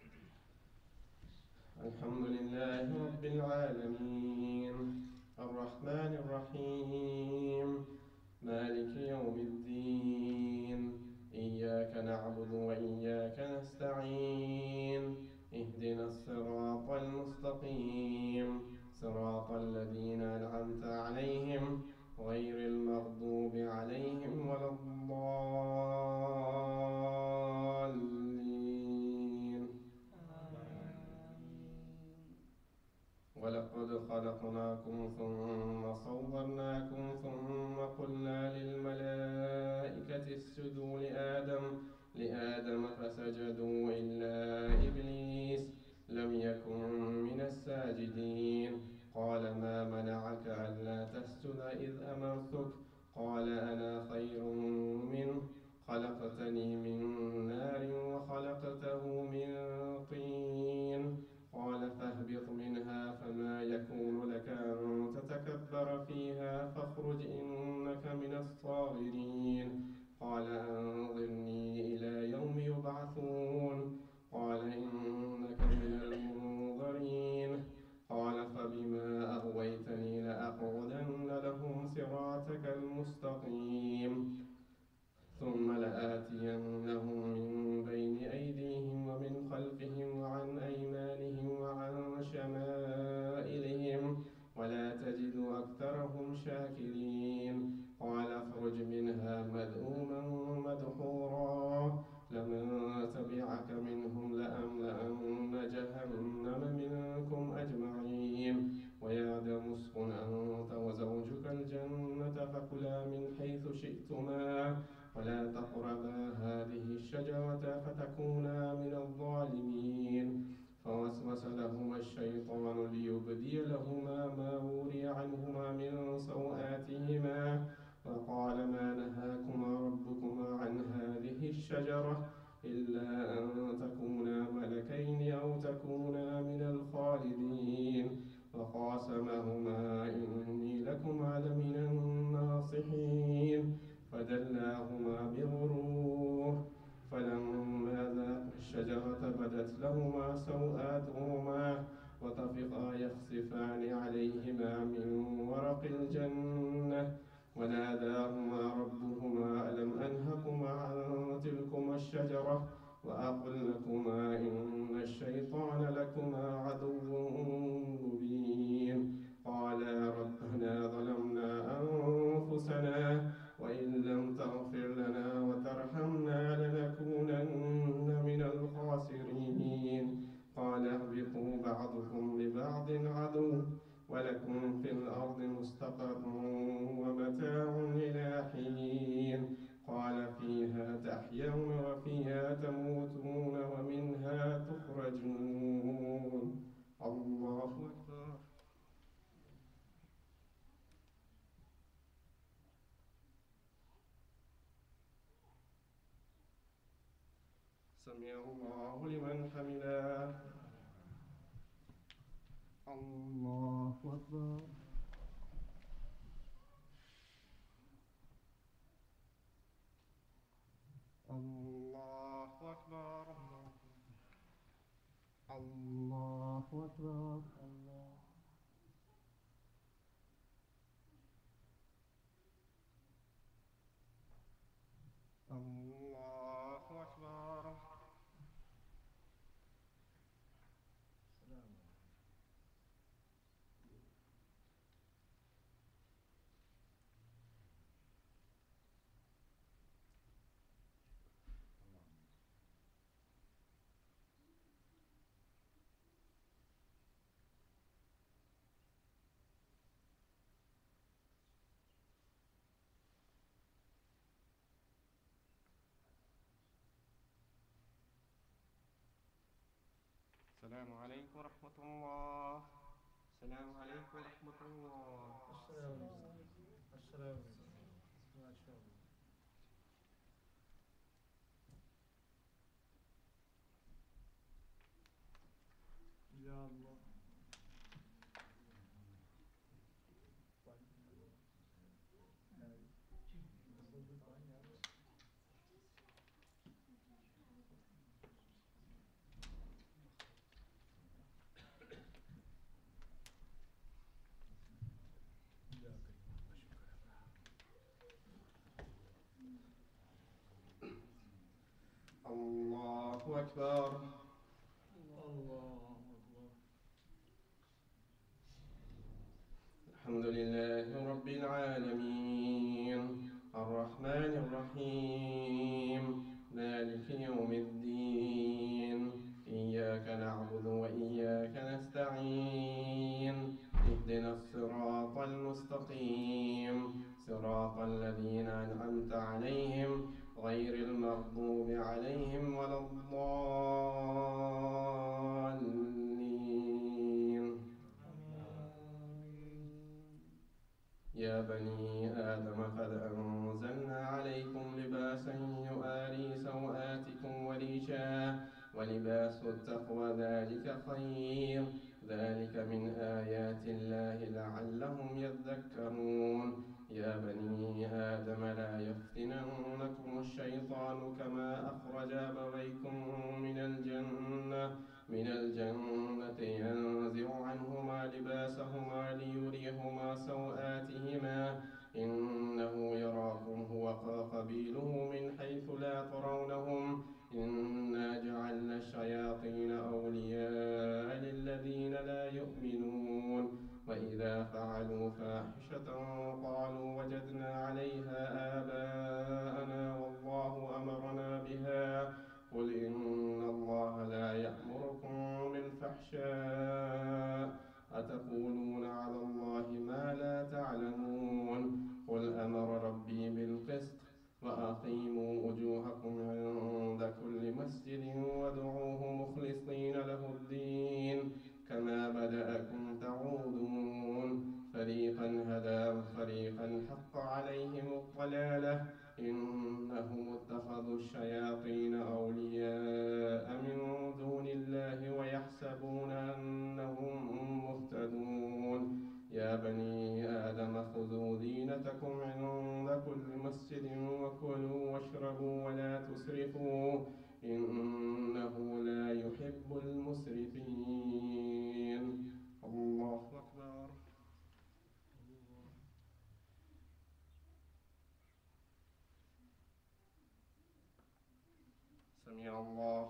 الحمد لله رب العالمين الرحمن الرحيم مالك يوم الدين إياك نعبد وإياك نستعين اهدنا الصراط المستقيم صراط الذين أنعمت عليهم غير المغضوب عليهم ولا الضالين. ولقد خلقناكم ثم صورناكم ثم قلنا للملائكة اسجدوا لآدم لآدم فسجدوا إلا إبليس لم يكن من الساجدين قال ما منعك ألا تسجد إذ أمرتك قال أنا خير منه خلقتني من نار وخلقته من طين قال فاهبط منها فما يكون لك أن تتكبر فيها فاخرج إنك من الصاغرين قال أنظرني تكونا من الخالدين وقاسمهما إني لكما لمن الناصحين فدلاهما بغرور فلما ذاقا الشجرة بدت لهما سوآتهما وطفقا يخصفان عليهما من ورق الجنة وناداهما ربهما ألم أنهكما عن تلكما الشجرة وأقل لكما إن الشيطان لكما عدو مبين قالا ربنا ظلمنا أنفسنا وإن لم تغفر لنا وترحمنا لنكونن من الخاسرين قال اهبطوا بعضكم لبعض عدو ولكم في الأرض مستقر ومتاع إلى حين قال فيها تحيون وفيها تموتون ومنها تخرجون الله أكبر سمع الله لمن حمده الله أكبر الله أكبر الله أكبر الله الله أكبر السلام عليكم ورحمة الله السلام عليكم ورحمة الله السلام السلام ما شاء الله يا الله الله أكبر الله أكبر الحمد لله رب العالمين الرحمن الرحيم مالك يوم الدين إياك نعبد وإياك نستعين اهدنا الصراط المستقيم صراط الذين أنعمت عليهم غير المغضوب عليهم ولا الضالين يا بني آدم قد أنزلنا عليكم لباسا يواري سوآتكم وريشا ولباس التقوى ذلك خير ذلك من آيات الله لعلهم يذكرون يا بني آدم لا يفتننكم الشيطان كما أخرج أبويكم من الجنة من الجنة ينزع عنهما لباسهما ليريهما سوآتهما إنه يراكم هو وقبيله من حيث لا ترونهم إنا جعلنا الشياطين أولياء للذين لا يؤمنون وإذا فعلوا فاحشة قالوا وجدنا عليها آباءنا والله أمرنا بها قل إن الله لا يأمركم بالفحشاء أتقولون على الله ما لا تعلمون قل أمر ربي بالقسط وأقيموا وجوهكم عند كل مسجد وادعوه مخلصين له الدين كما بدأكم تعودون فريقا هدى وفريقا حق عليهم الضلالة إنهم اتخذوا الشياطين أولياء من دون الله ويحسبون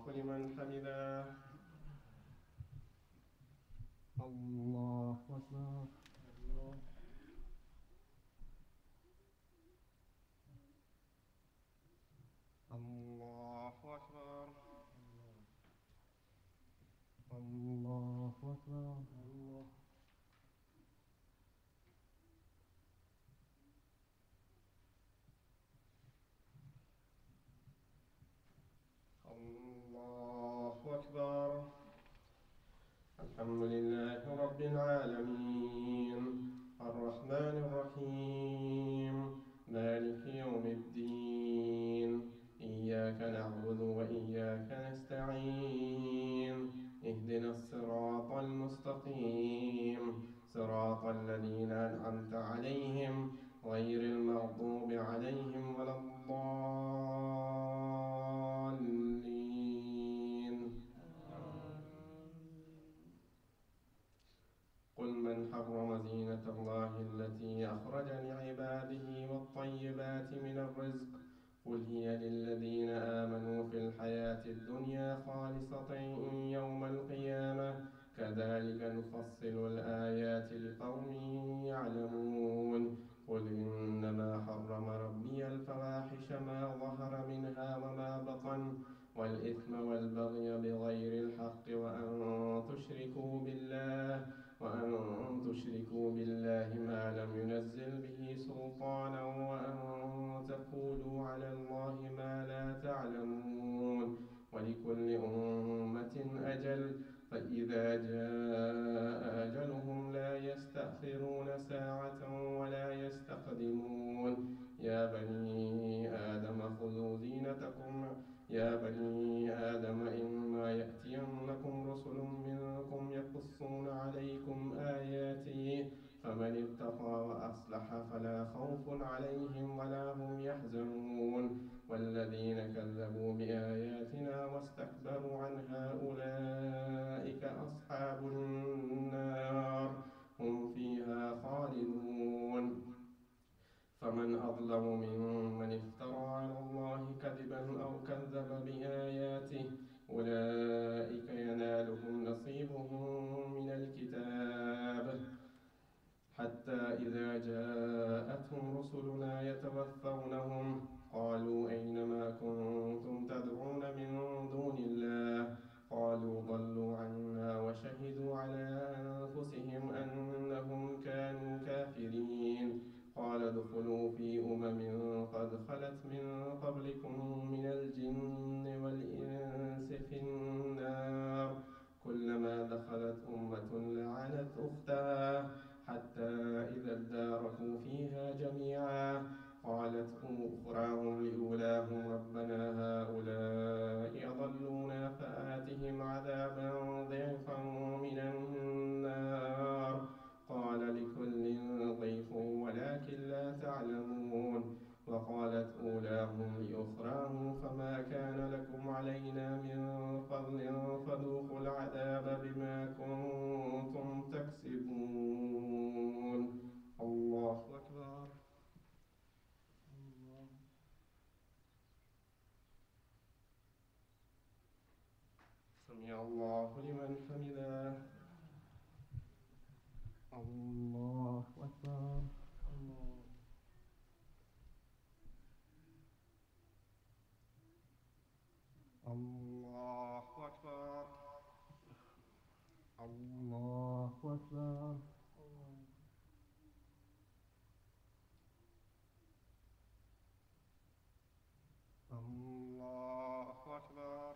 لمن حمده. الله أكبر. الله أكبر. الله أكبر. الله أكبر. الحمد لله رب العالمين الرحمن الرحيم مالك يوم الدين إياك نعبد وإياك نستعين اهدنا الصراط المستقيم صراط الذين أنعمت عليهم غير المغضوب عليهم ولا الضالين. قل من حرم زينة الله التي أخرج لعباده والطيبات من الرزق قل هي للذين آمنوا في الحياة الدنيا خالصة يوم القيامة كذلك نفصل الآيات لقوم يعلمون. قل إنما حرم ربي الفواحش ما ظهر منها وما بطن والإثم والبغي بغير الحق وأن تشركوا بالله وأن تشركوا بالله ما لم ينزل به سلطانا وأن تقولوا على الله ما لا تعلمون. ولكل أمة أجل فإذا جاء أجلهم لا يستأخرون ساعة ولا يستقدمون. يا بني آدم خذوا زينتكم يا بني آدم إما يأتينكم رسل منكم يقصون عليكم آياتي فمن اتقى وأصلح فلا خوف عليهم ولا هم يحزنون. والذين كذبوا بآياتنا واستكبروا عنها أولئك أصحاب النار هم فيها خالدون. فمن أظلم ممن افترى على الله كذبا أو كذب بآياته أولئك ينالهم نصيبهم من الكتاب حتى إذا جاءتهم رسلنا يتوفونهم قالوا أين ما كنتم تدعون من دون الله قالوا ضلوا عنا وشهدوا على أنفسهم أنهم كانوا كافرين. قال ادخلوا في أمم قد خلت من قبلكم من الجن والإنس في النار كلما دخلت أمة لعنت أختها حتى إذا اداركوا فيها جميعا قالت أخراهم لأولاهم ربنا هؤلاء أضلونا فآتهم عذابا ضعفا من النار قال لكل ضيف ولكن لا تعلمون. وقالت أولاهم لأخراهم فما كان لكم علينا من فضل فذوقوا العذاب بما كنتم تكسبون. الله أكبر. سمع الله لمن حمده. الله أكبر. الله أكبر. الله أكبر. الله أكبر.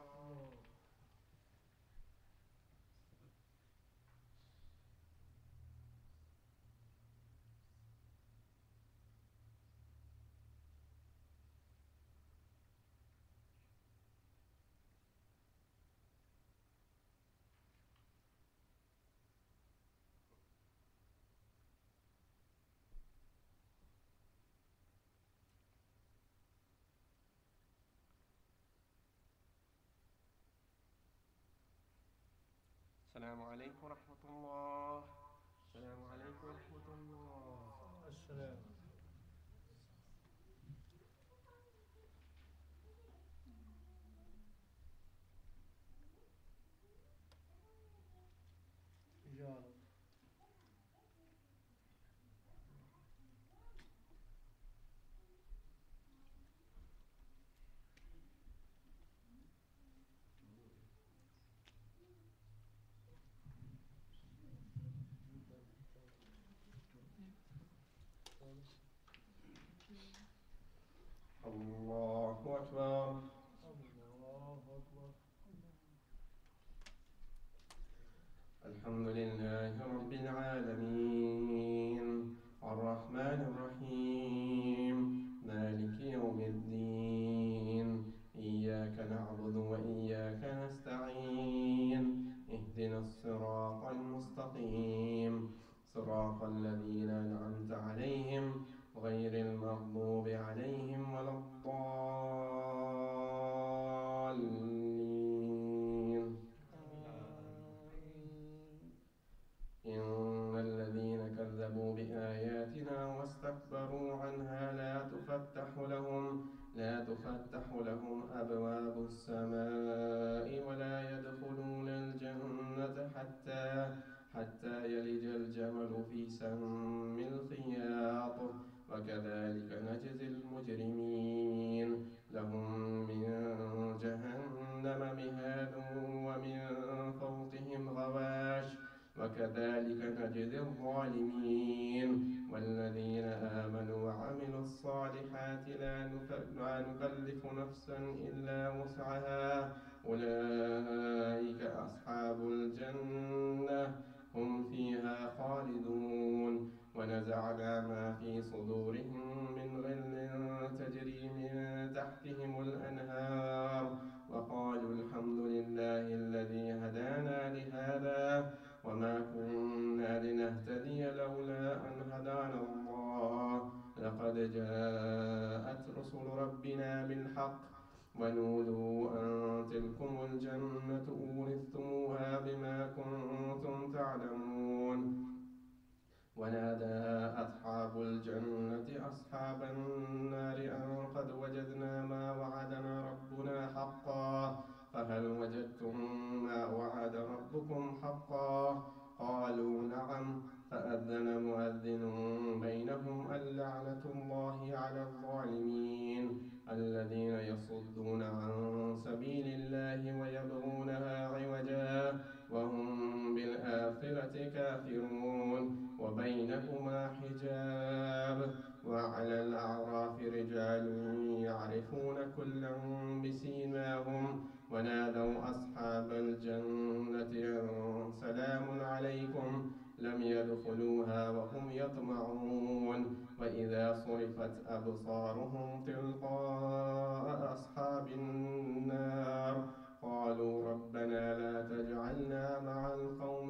السلام عليكم ورحمة الله. السلام عليكم ورحمة الله. السلام. تجارة. الله أكبر. الله أكبر. الحمد لله رب العالمين الرحمن الرحيم مالك يوم الدين إياك نعبد وإياك نستعين اهدنا الصراط المستقيم صراط الذين أنعمت عليهم غير المغضوب عليهم ولا الضالين. إن الذين كذبوا بآياتنا واستكبروا عنها لا تفتح لهم لا تفتح لهم أبواب السماء ولا يدخلون الجنة حتى حتى يلج الجمل في سم الخياط وكذلك نجزي المجرمين لهم من جهنم مهاد ومن فوقهم غواش وكذلك نجزي الظالمين والذين آمنوا وعملوا الصالحات لا نكلف نفسا إلا وسعها أولئك أصحاب الجنة هم فيها خالدون ونزعنا ما في صدورهم من غل تجري من تحتهم الأنهار وقالوا الحمد لله الذي هدانا لهذا وما كنا لنهتدي لولا أن هدانا الله لقد جاءت رسل ربنا بالحق ونودوا أن تلكم الجنة أورثتموها بما كنتم تعلمون ونادى أصحاب الجنة أصحاب النار أن قد وجدنا ما وعدنا ربنا حقا فهل وجدتم ما وعد ربكم حقا قالوا نعم فأذن مؤذن بينهم اللعنة الله على الظالمين الذين يصدون عن سبيل الله ويبغونها عوجا وهم بالآخرة كافرون وبينهما حجاب وعلى الأعراف رجال يعرفون كلا بسيماهم ونادوا أصحاب الجنة سلام عليكم لم يدخلوها وهم يطمعون وإذا صرفت أبصارهم تلقاء أصحاب النار قالوا ربنا لا تجعلنا مع القوم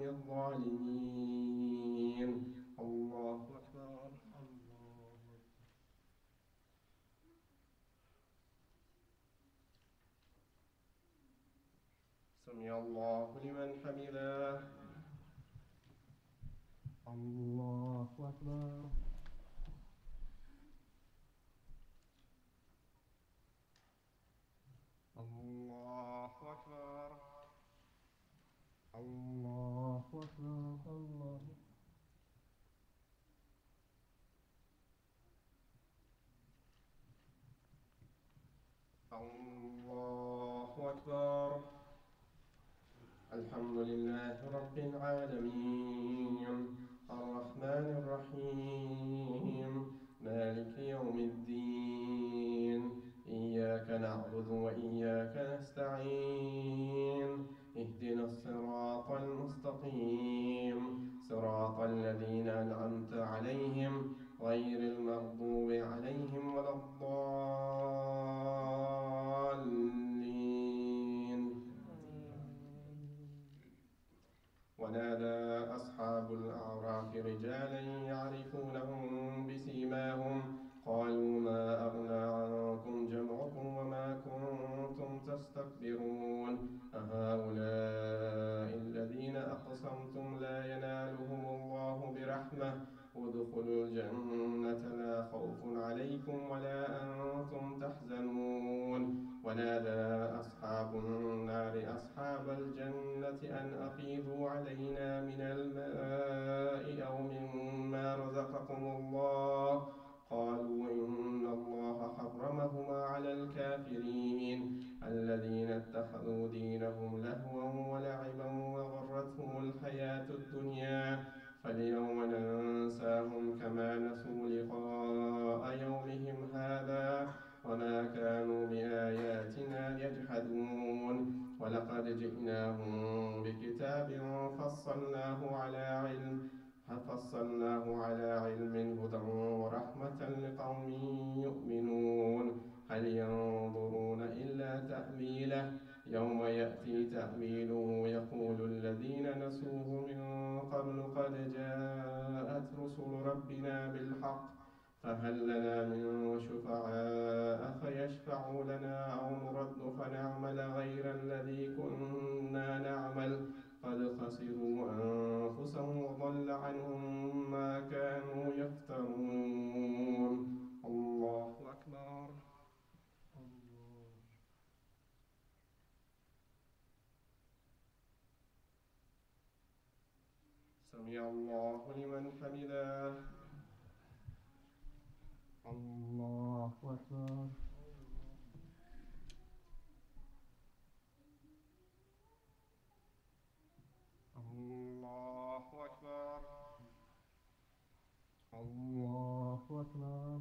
الظالمين. الله أكبر. سمع الله لمن حمده. الله أكبر. الله أكبر. الله أكبر. الله الله أكبر. الحمد لله رب العالمين الرحمن الرحيم مالك يوم الدين إياك نعبد وإياك نستعين اهدنا الصراط المستقيم صراط الذين أنعمت عليهم غير المغضوب عليهم ولا الضالين. ونادى أصحاب الأعراف رجالا يعرفونهم بسيماهم قالوا ما أغنى عنكم جمعكم وما كنتم تستكبرون أهؤلاء الذين أقسمتم لا ينالهم الله برحمة ادخلوا الجنة لا خوف عليكم ولا أنتم تحزنون. ونادى أصحاب النار أصحاب الجنة أن أفيضوا علينا من الماء رزقكم الله. قالوا إن الله حرمهما على الكافرين الذين اتخذوا دينهم لهوا ولعبا وغرتهم الحياة الدنيا فاليوم ننساهم كما نسوا لقاء يومهم هذا وما كانوا بآياتنا يجحدون. ولقد جئناهم بكتاب فصلناه على علم فصلناه على علم هدى ورحمة لقوم يؤمنون. هل ينظرون إلا تأويله يوم يأتي تأويله يقول الذين نسوه من قبل قد جاءت رسل ربنا بالحق فهل لنا من شفعاء فيشفعوا لنا أو نرد فنعمل غير الذي كنا نعمل قد خسروا أنفسهم وضل عنهم ما كانوا يفترون. الله أكبر. سمع الله لمن حمده. الله أكبر. الله أكبر. الله أكبر.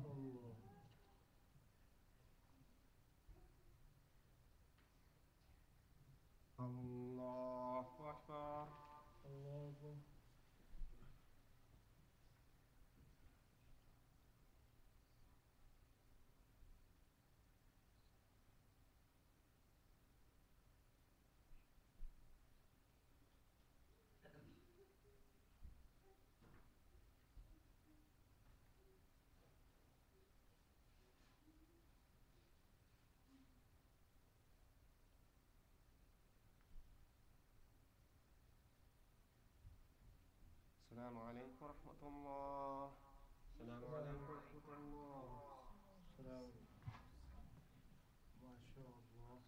الله أكبر. السلام عليكم ورحمة الله. السلام عليكم ورحمة الله. السلام. ما شاء الله.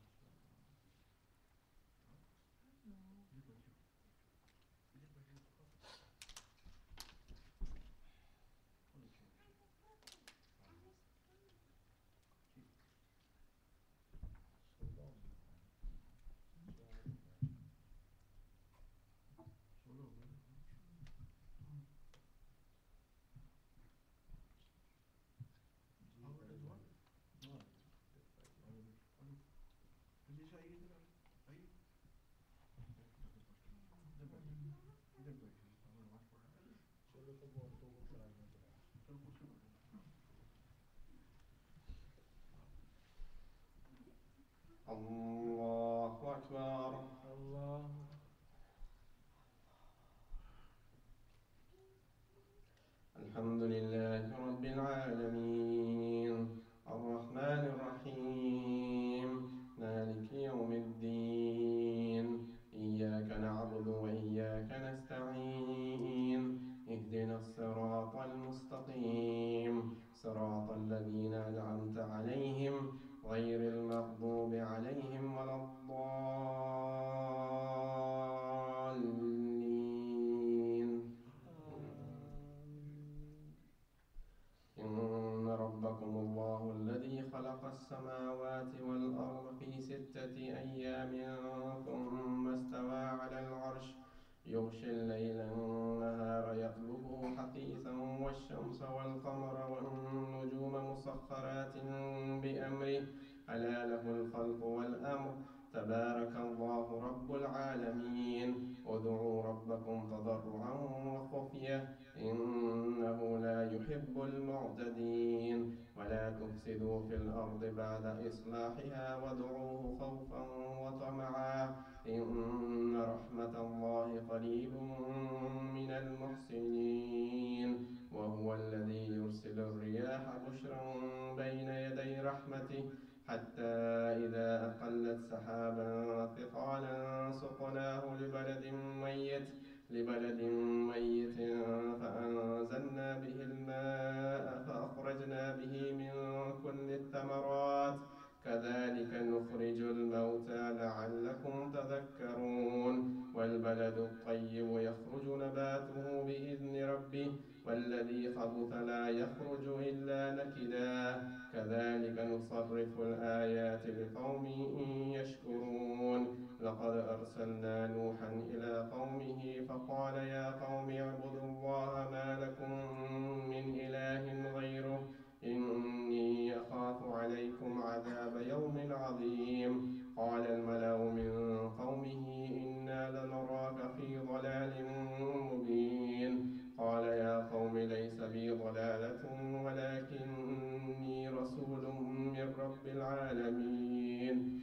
الله أكبر. الله. الحمد لله رب العالمين الرحمن الرحيم مالك يوم الدين إياك نعبد وإياك نستعين اهدنا الصراط المستقيم صراط الذين أنعمت عليهم غير المغضوب عليهم ولا الضالين. إن ربكم الله الذي خلق السماوات والأرض في ستة أيام ثم استوى على العرش يغشي الليل النهار يطلبه حثيثا والشمس والقمر والنجوم مسخرات بأمره ألا له الخلق والأمر تبارك الله رب العالمين. ادعوا ربكم تضرعا وخفية إنه لا يحب المعتدين ولا تفسدوا في الأرض بعد إصلاحها وادعوه خوفا وطمعا إن رحمة الله قريب من المحسنين. وهو الذي يرسل الرياح بشرا بين يدي رحمته حتى إذا أقلت سحابا ثقالا سقناه لبلد ميت لبلد ميت فأنزلنا به الماء فأخرجنا به من كل الثمرات كذلك نخرج الموتى لعلكم تذكرون. والبلد الطيب يخرج نباته بإذن ربه والذي خبث لا يخرج إلا نكدا كذلك نصرف الآيات لقوم يشكرون لقد أرسلنا نوحا إلى قومه فقال يا قوم اعبدوا الله ما لكم من إله غيره إني أخاف عليكم عذاب يوم عظيم قال الملأ من قومه إنا لنراك في ضلال مبين قال يا قوم ليس بي ضلالة ولكني رسول من رب العالمين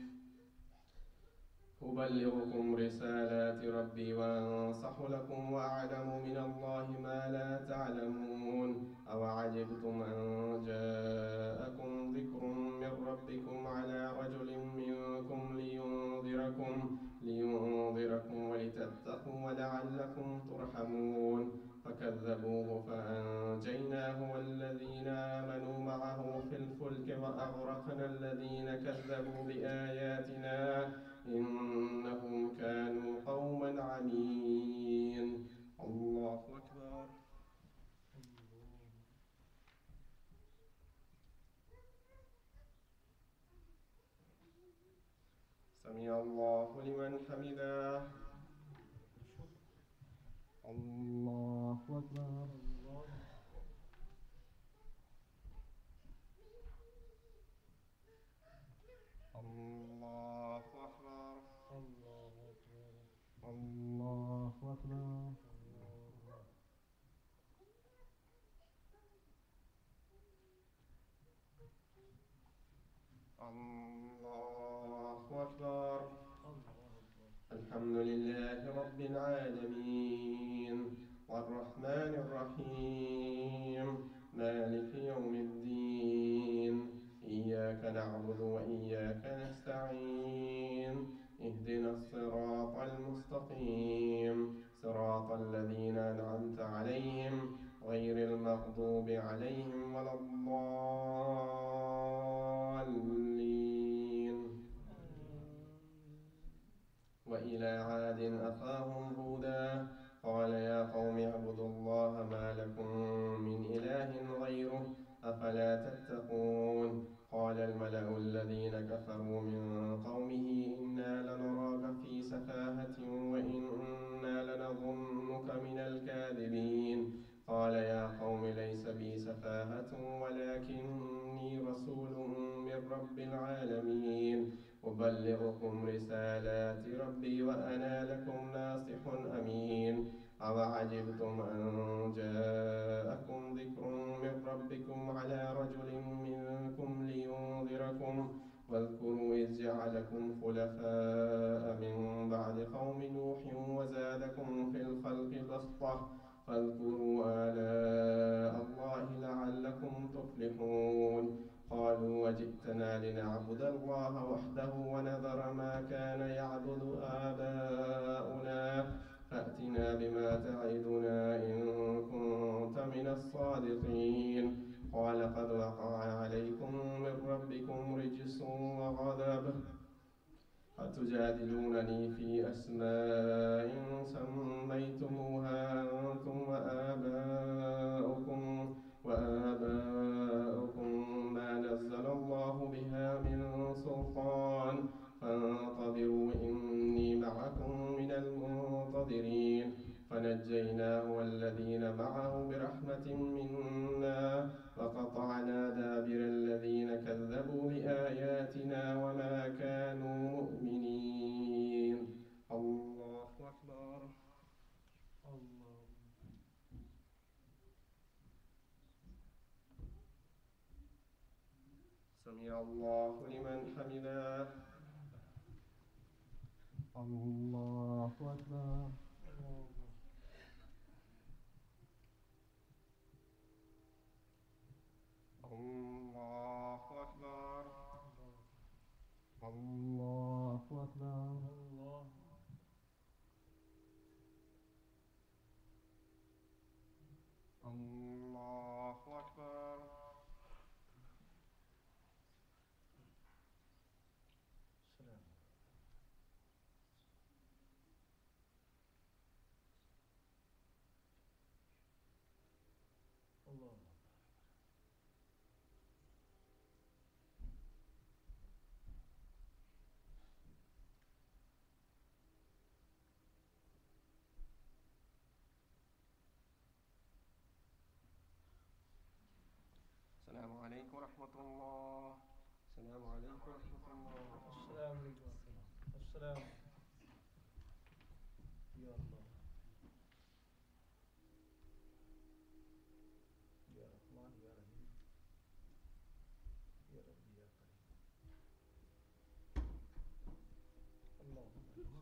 أبلغكم رسالات ربي وأنصح لكم وأعلم من الله ما لا تعلمون أوعجبتم أن جاءكم ذكر من ربكم على رجل منكم لينذركم لينذركم ولتتقوا ولعلكم ترحمون فكذبوه فأنجيناه والذين آمنوا معه في الفلك وأغرقنا الذين كذبوا بآياتنا إنهم كانوا قوما عمين الله أكبر سمع الله لمن حمده الله أكبر الله أكبر الله أكبر الله أكبر الحمد لله رب العالمين والرحمن الرحيم مالك يوم الدين إياك نعبد وإياك نستعين اهدنا الصراط المستقيم صراط الذين أنعمت عليهم غير المغضوب عليهم ولا الضالين وإلى عاد أخاهم هودا قال يا قوم اعبدوا الله ما لكم من إله غيره أفلا تتقون قال الملأ الذين كفروا من قومه إنا لنراك في سفاهة وإنا لنظنك من الكاذبين قال يا قوم ليس بي سفاهة ولكني رسول من رب العالمين أبلغكم رسالات ربي وأنا لكم ناصح أمين أوعجبتم أن جاءكم ذكر من ربكم على رجل منكم لينذركم واذكروا إذ جعلكم خلفاء من بعد قوم نوح وزادكم في الخلق بسطة فاذكروا آلاء الله لعلكم تفلحون قالوا وجئتنا لنعبد الله وحده ونذر ما كان يعبد آباؤنا فأتنا بما تعدنا إن كنت من الصادقين قال قد وقع عليكم من ربكم رجس وغضب أتجادلونني في أسماء سميتموها أنتم وآباؤكم وآباؤكم ما نزل الله بها من سلطان فانتظروا إني معكم من المنتظرين فنجيناه والذين معه برحمة منا وقطعنا دابر الذين كذبوا بآياتنا وما كانوا مؤمنين الله أكبر الله سمع الله لمن حمده الله أكبر الله أكبر الله أكبر الله أكبر ورحمة الله. السلام عليكم. السلام. يا الله. يا رحمن يا رحيم. يا رب يا كريم. اللهم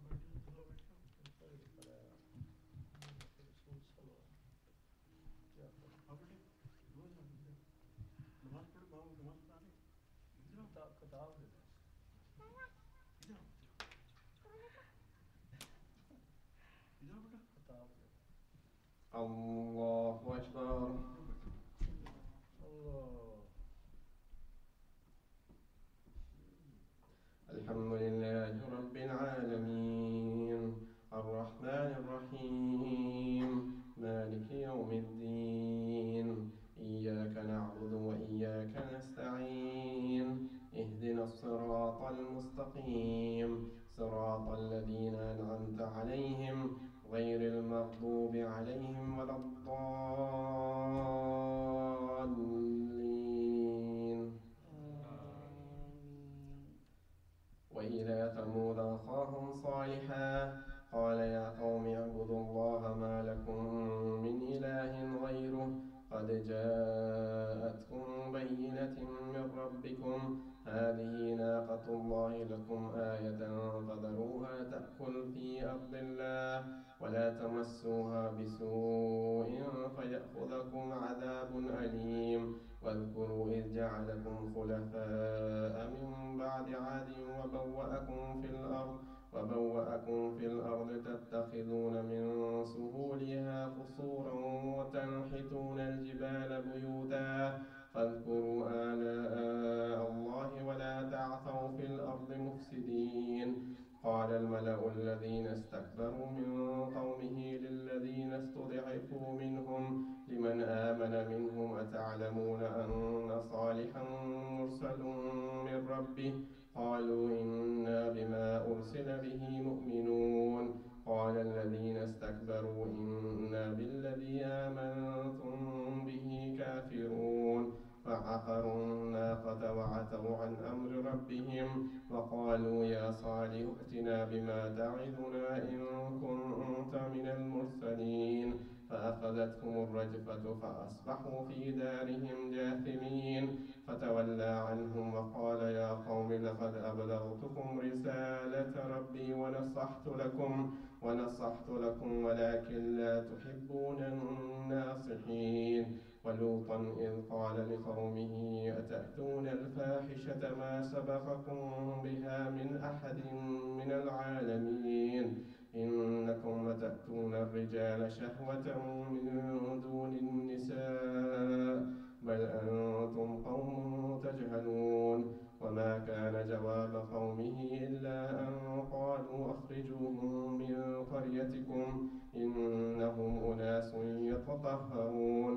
صل على رسول صلوات. يا رب. हाँ बेटे, रोज हम नमाज पढ़ बाबू नमाज पढ़ाने इधर आओ किताब किताब दे दो। इधर आओ इधर आओ बेटा किताब दे दो। الله أكبر. الله. الحمد لله رب العالمين الرحمن الرحيم مالك يوم الدين إياك نعبد وإياك نستعين اهدنا الصراط المستقيم صراط الذين أنعمت عليهم غير المغضوب عليهم ولا الضالين. وإلى ثمود أخاهم صالحا قال يا قوم اعبدوا الله ما لكم من إله غيره قد جاءتكم بينة من ربكم هذه ناقة الله لكم آية فذروها تأكل في أرض الله ولا تمسوها بسوء فيأخذكم عذاب أليم واذكروا إذ جعلكم خلفاء من بعد عاد وبوأكم في الأرض وبوأكم في الأرض تتخذون من سهولها قصورا وتنحتون الجبال بيوتا فاذكروا آلاء الله ولا تعثوا في الأرض مفسدين. قال الملأ الذين استكبروا من قومه للذين استضعفوا منهم لمن آمن منهم أتعلمون أن صالحا مرسل من ربه قالوا إنا بما أرسل به مؤمنون. قال الذين استكبروا إنا بالذي آمنتم به كافرون فعقروا الناقة وعتوا عن أمر ربهم وقالوا يا صالح ائتنا بما تعدنا إن كنت من المرسلين فأخذتهم الرجفة فأصبحوا في دارهم جاثمين فتولى عنهم وقال يا قوم لقد أبلغتكم رسالة ربي ونصحت لكم ونصحت لكم ولكن لا تحبون الناصحين. ولوطا إذ قال لقومه أتأتون الفاحشة ما سبقكم بها من أحد من العالمين إنكم لتأتون الرجال شهوة من دون النساء بل أنتم قوم تجهلون. وما كان جواب قومه إلا أن قالوا أخرجوهم من قريتكم إنهم أناس يتطهرون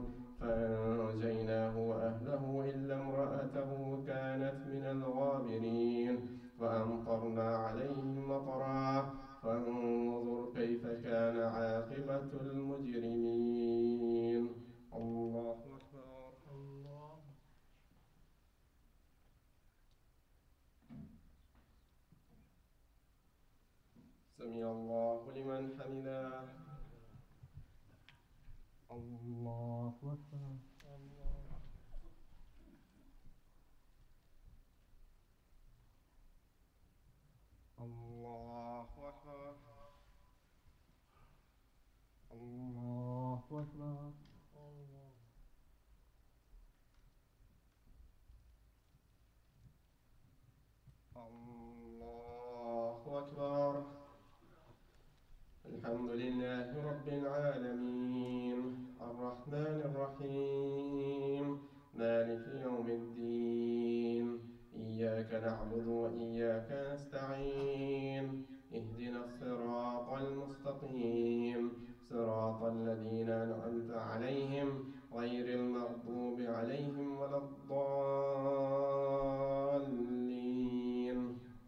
فأنجيناه وأهله إلا امرأته كانت من الغابرين وأمطرنا عليهم مطرا فانظر كيف كان عاقبة المجرمين. الله أكبر. الله. سمع الله لمن حمده. الله أكبر. الله. الله أكبر. الله أكبر. الله. الله أكبر. الحمد لله رب العالمين الرحمن الرحيم مالك يوم الدين إياك نعبد وإياك نستعين اهدنا الصراط المستقيم صراط الذين أنعمت عليهم غير المغضوب عليهم ولا الضالين.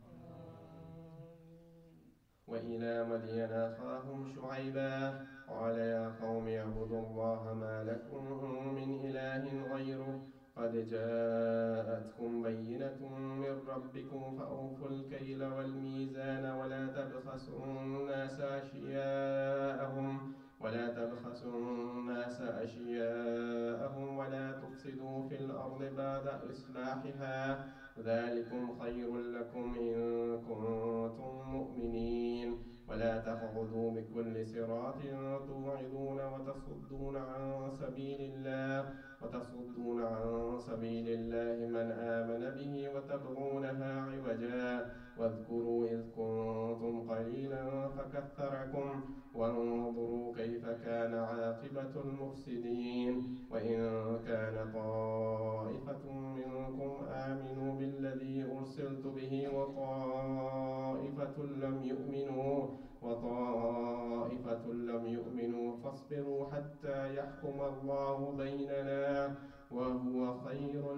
وإلى مدين أخاهم شعيبا قال يا قوم اعبدوا الله ما لكم من إله غيره قد جاءتكم بينة من ربكم فأوفوا الكيل والميزان ولا تبخسوا الناس أشياءهم ولا تبخسوا الناس أشياءهم ولا تفسدوا في الأرض بعد إصلاحها ذلكم خير لكم إن كنتم مؤمنين ولا تقعدوا بكل صراط توعدون وتصدون عن سبيل الله وتصدون عن سبيل الله من آمن به وتبغونها عوجا واذكروا إذ كنتم قليلا فكثركم وانظروا كيف كان عاقبة المفسدين وإن كان طائفة منكم آمنوا بالذي أرسلت به وطائفة لم يؤمنوا وطائفة لم يؤمنوا فاصبروا حتى يحكم الله بيننا وهو خير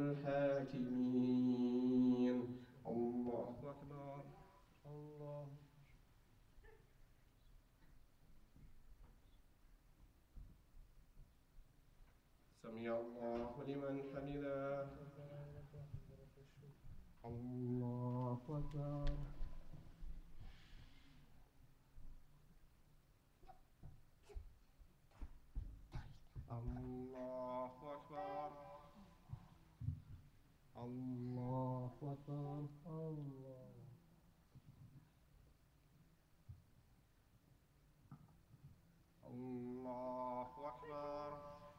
الحاكمين. الله أكبر. الله سمع الله لمن حمده. الله أكبر. الله أكبر. الله أكبر. الله الله أكبر.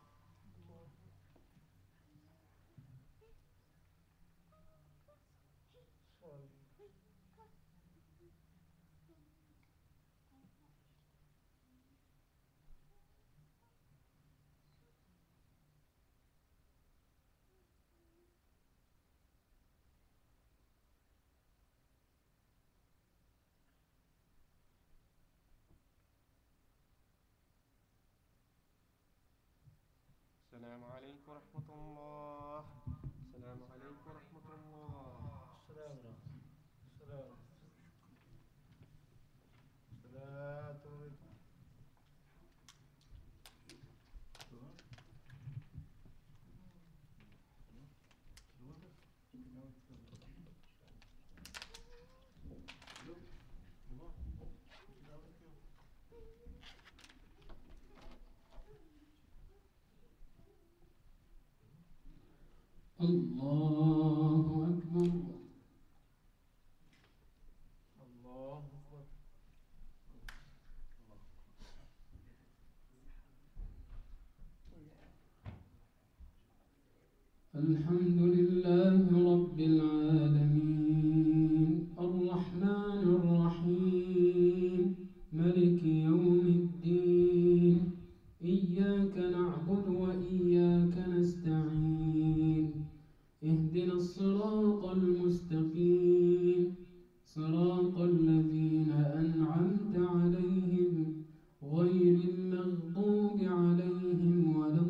السلام عليكم ورحمة الله. السلام عليكم ورحمة الله. السلام عليكم. السلام. صلاة عليكم. الله أكبر. الله أكبر. الحمد لله رب العالمين الرحمن الرحيم ملك يوم الدين إياك نعبد وإياك نستعين اهدنا الصراط المستقيم صراط الذين أنعمت عليهم غير المغضوب عليهم ولا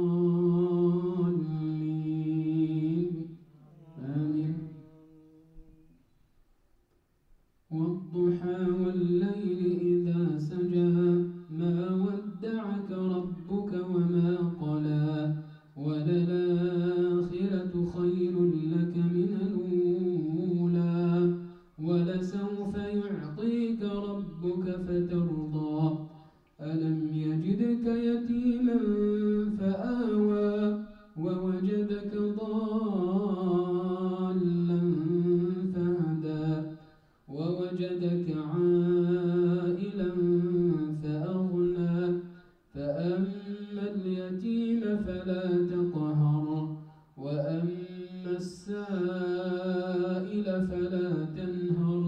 الضالين آمين. والضحى والليل إذا سجى ما ودعك ربك وما قلى وللآخرة خير لك من الأولى ولسوف يعطيك ربك فترضى ألم يجدك يتيما فآوى ووجدك ضالا فهدى ووجدك عائلا فأغنى فأما اليتيم فلا تقهر وأما السائل فلا تنهر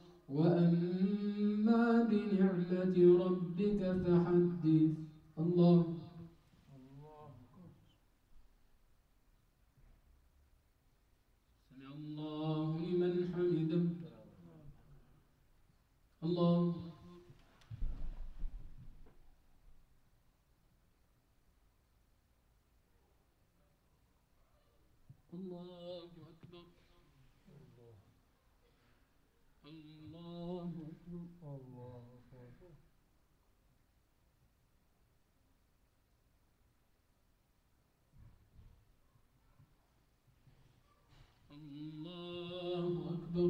وأما بنعمة ربك فحدث. الله سمع الله لمن حمده. الله الله أكبر. الله أكبر. الله أكبر. الله أكبر.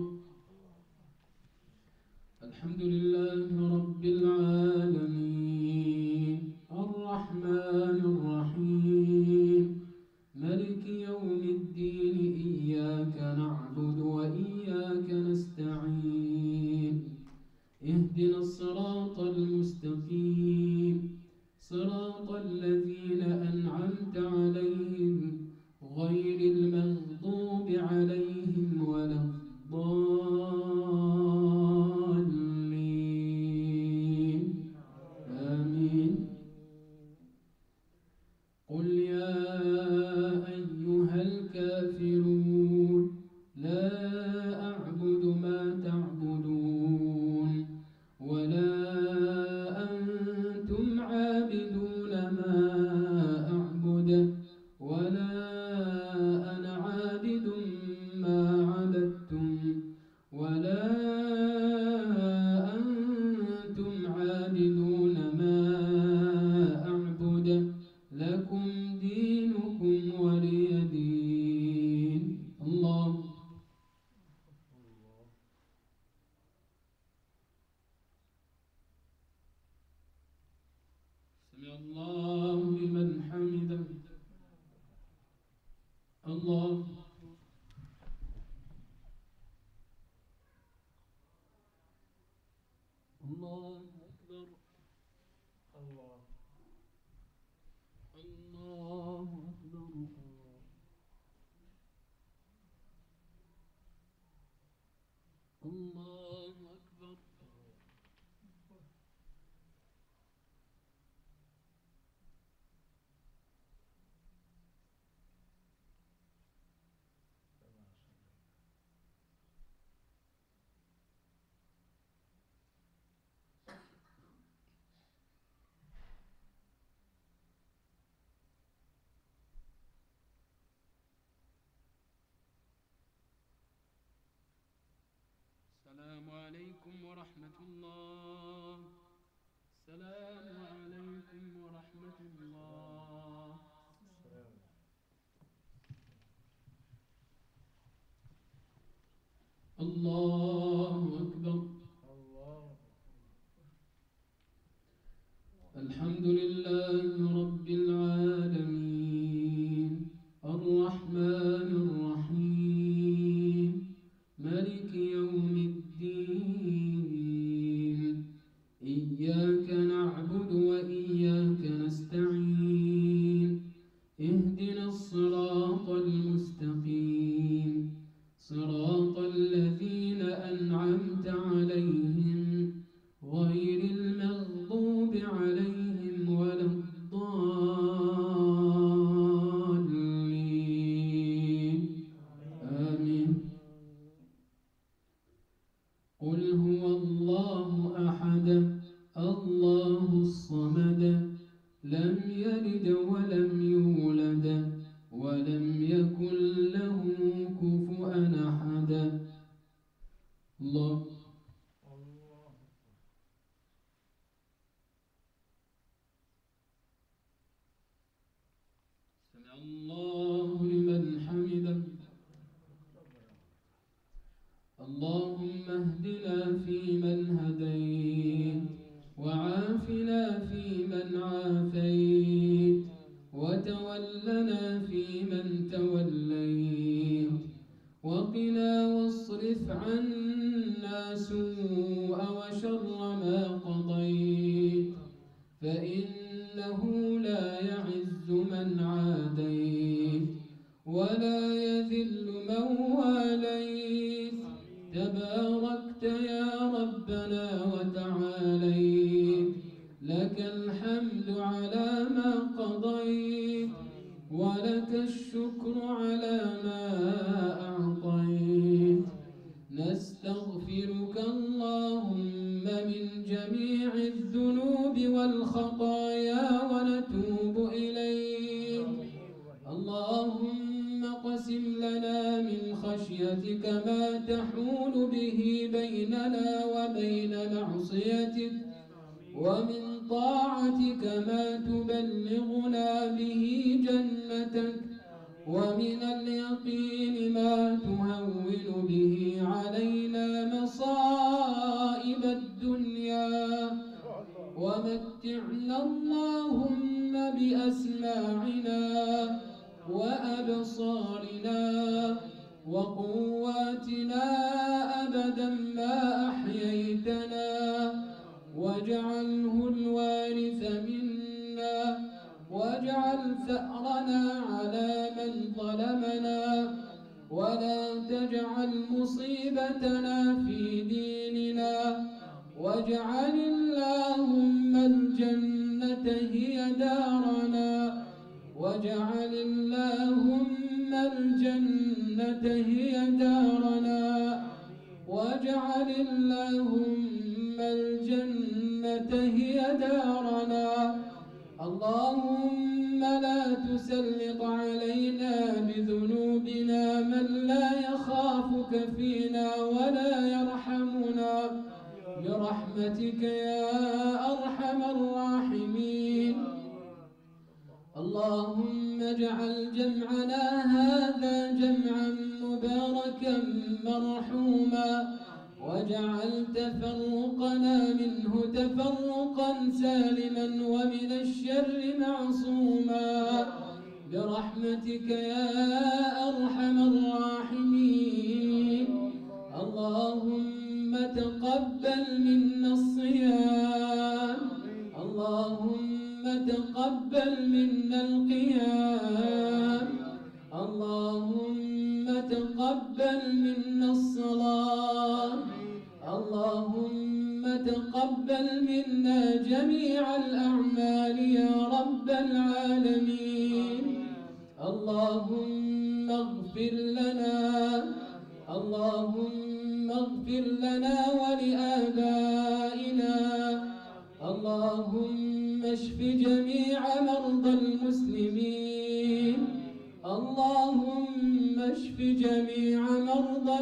الحمد لله رب العالمين الرحمن الرحيم ملك يوم الدين إياك نعبد وإياك نستعين اهدنا الصراط المستقيم صراط الذين أنعمت عليهم غير المغضوب عليهم ولا الضالين آمين. قل يا أيها الكافرون لا أعبد ما تعبدون ولا أنتم عابدون ما أعبد ولا أنا عابد ما عبدتم ولا أنتم عابدون ما أعبد لكم دينكم ولي دين. الله سمع الله لمن حمده. الله الله أكبر. الله الله أكبر. الله أكبر. السلام عليكم ورحمة الله. السلام عليكم ورحمة الله. الله أكبر. الله الحمد لله رب العالمين الرحمن الرحيم ملك يوم الدين إياك نعبد وإياك نستعين اهدنا الصراط المستقيم صراط الذين أنعمت عليهم غير المغضوب عليهم ولا الضالين آمين. قل هو الله أحد الله الصمد لم يلد ولم يولد ولم يكن له كفوا أحد. الله سمع الله لمن حمده. اللهم اهدنا فيمن هديت وعافنا فيمن عافيت وتولنا فيمن توليت وقنا واصرف عنا سوء وشر ما قضيت فإنه لا يعز من عاديت ولا يذل من واليت تباركت يا ربنا وتعاليت لك الحمد على ما قضيت ولك الشكر على ما أعطيت. نستغفرك اللهم من جميع الذنوب والخطايا ونتوب إليك. اللهم اقسم لنا من خشيتك ما تحول به بيننا وبين معصيتك ومن طاعتك ما تبلغنا به جنتك ومن اليقين ما تهون اللهم بأسماعنا وأبصارنا وقواتنا أبدا ما أحييتنا واجعله الوارث منا واجعل ثأرنا على من ظلمنا ولا تجعل مصيبتنا في ديننا واجعل اللهم الجنة هي دارنا واجعل اللهم الجنة هي دارنا واجعل اللهم الجنة هي دارنا اللهم لا تسلط علينا بذنوبنا من لا يخافك فينا ولا يرحمنا برحمتك يا أرحم الراحمين اللهم اجعل جمعنا هذا جمعا مباركا مرحوما واجعل تفرقنا منه تفرقا سالما ومن الشر معصوما برحمتك يا أرحم الراحمين اللهم تقبل منا الصيام اللهم تقبل منا القيام اللهم تقبل منا الصلاة اللهم تقبل منا جميع الأعمال يا رب العالمين اللهم اغفر لنا اللهم اغفر لنا ولآبائنا اللهم اشف جميع مرضى المسلمين اللهم اشف جميع مرضى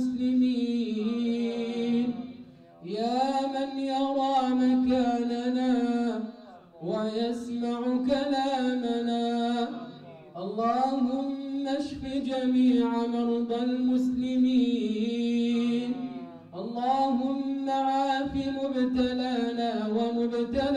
المسلمين يا من يرى مكاننا ويسمع كلامنا اللهم اشف جميع مرضى المسلمين اللهم عاف مبتلانا ومبتلى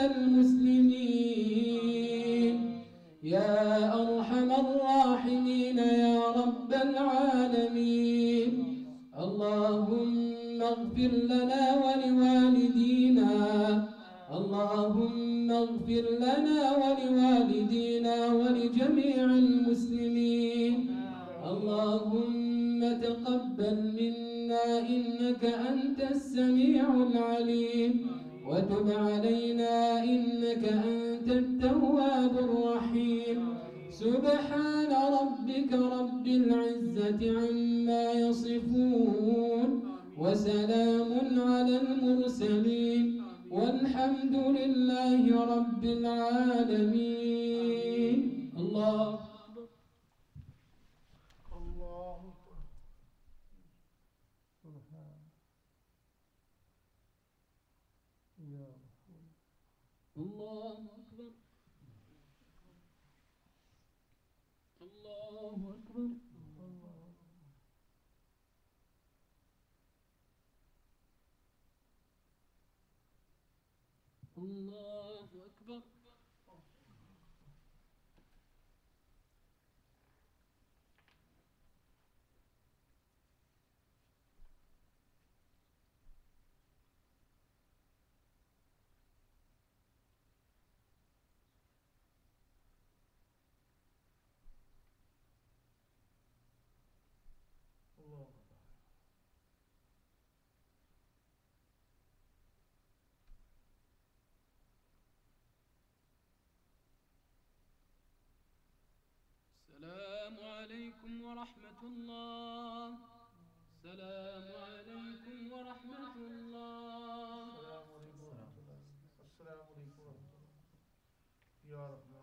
المسلمين يا أرحم الراحمين يا رب العالمين اللهم اغفر لنا ولوالدينا اللهم اغفر لنا ولوالدينا ولجميع المسلمين اللهم تقبل منا إنك أنت السميع العليم وتب علينا إنك أنت التواب الرحيم سبحان ربك رب العزة عما يصفون وسلام على المرسلين والحمد لله رب العالمين الله الله أكبر. سبحان يا رسول الله أكبر الله أكبر الله أكبر الله السلام عليكم ورحمة الله السلام عليكم ورحمة الله السلام عليكم ورحمة الله السلام عليكم ورحمة الله يا رحمن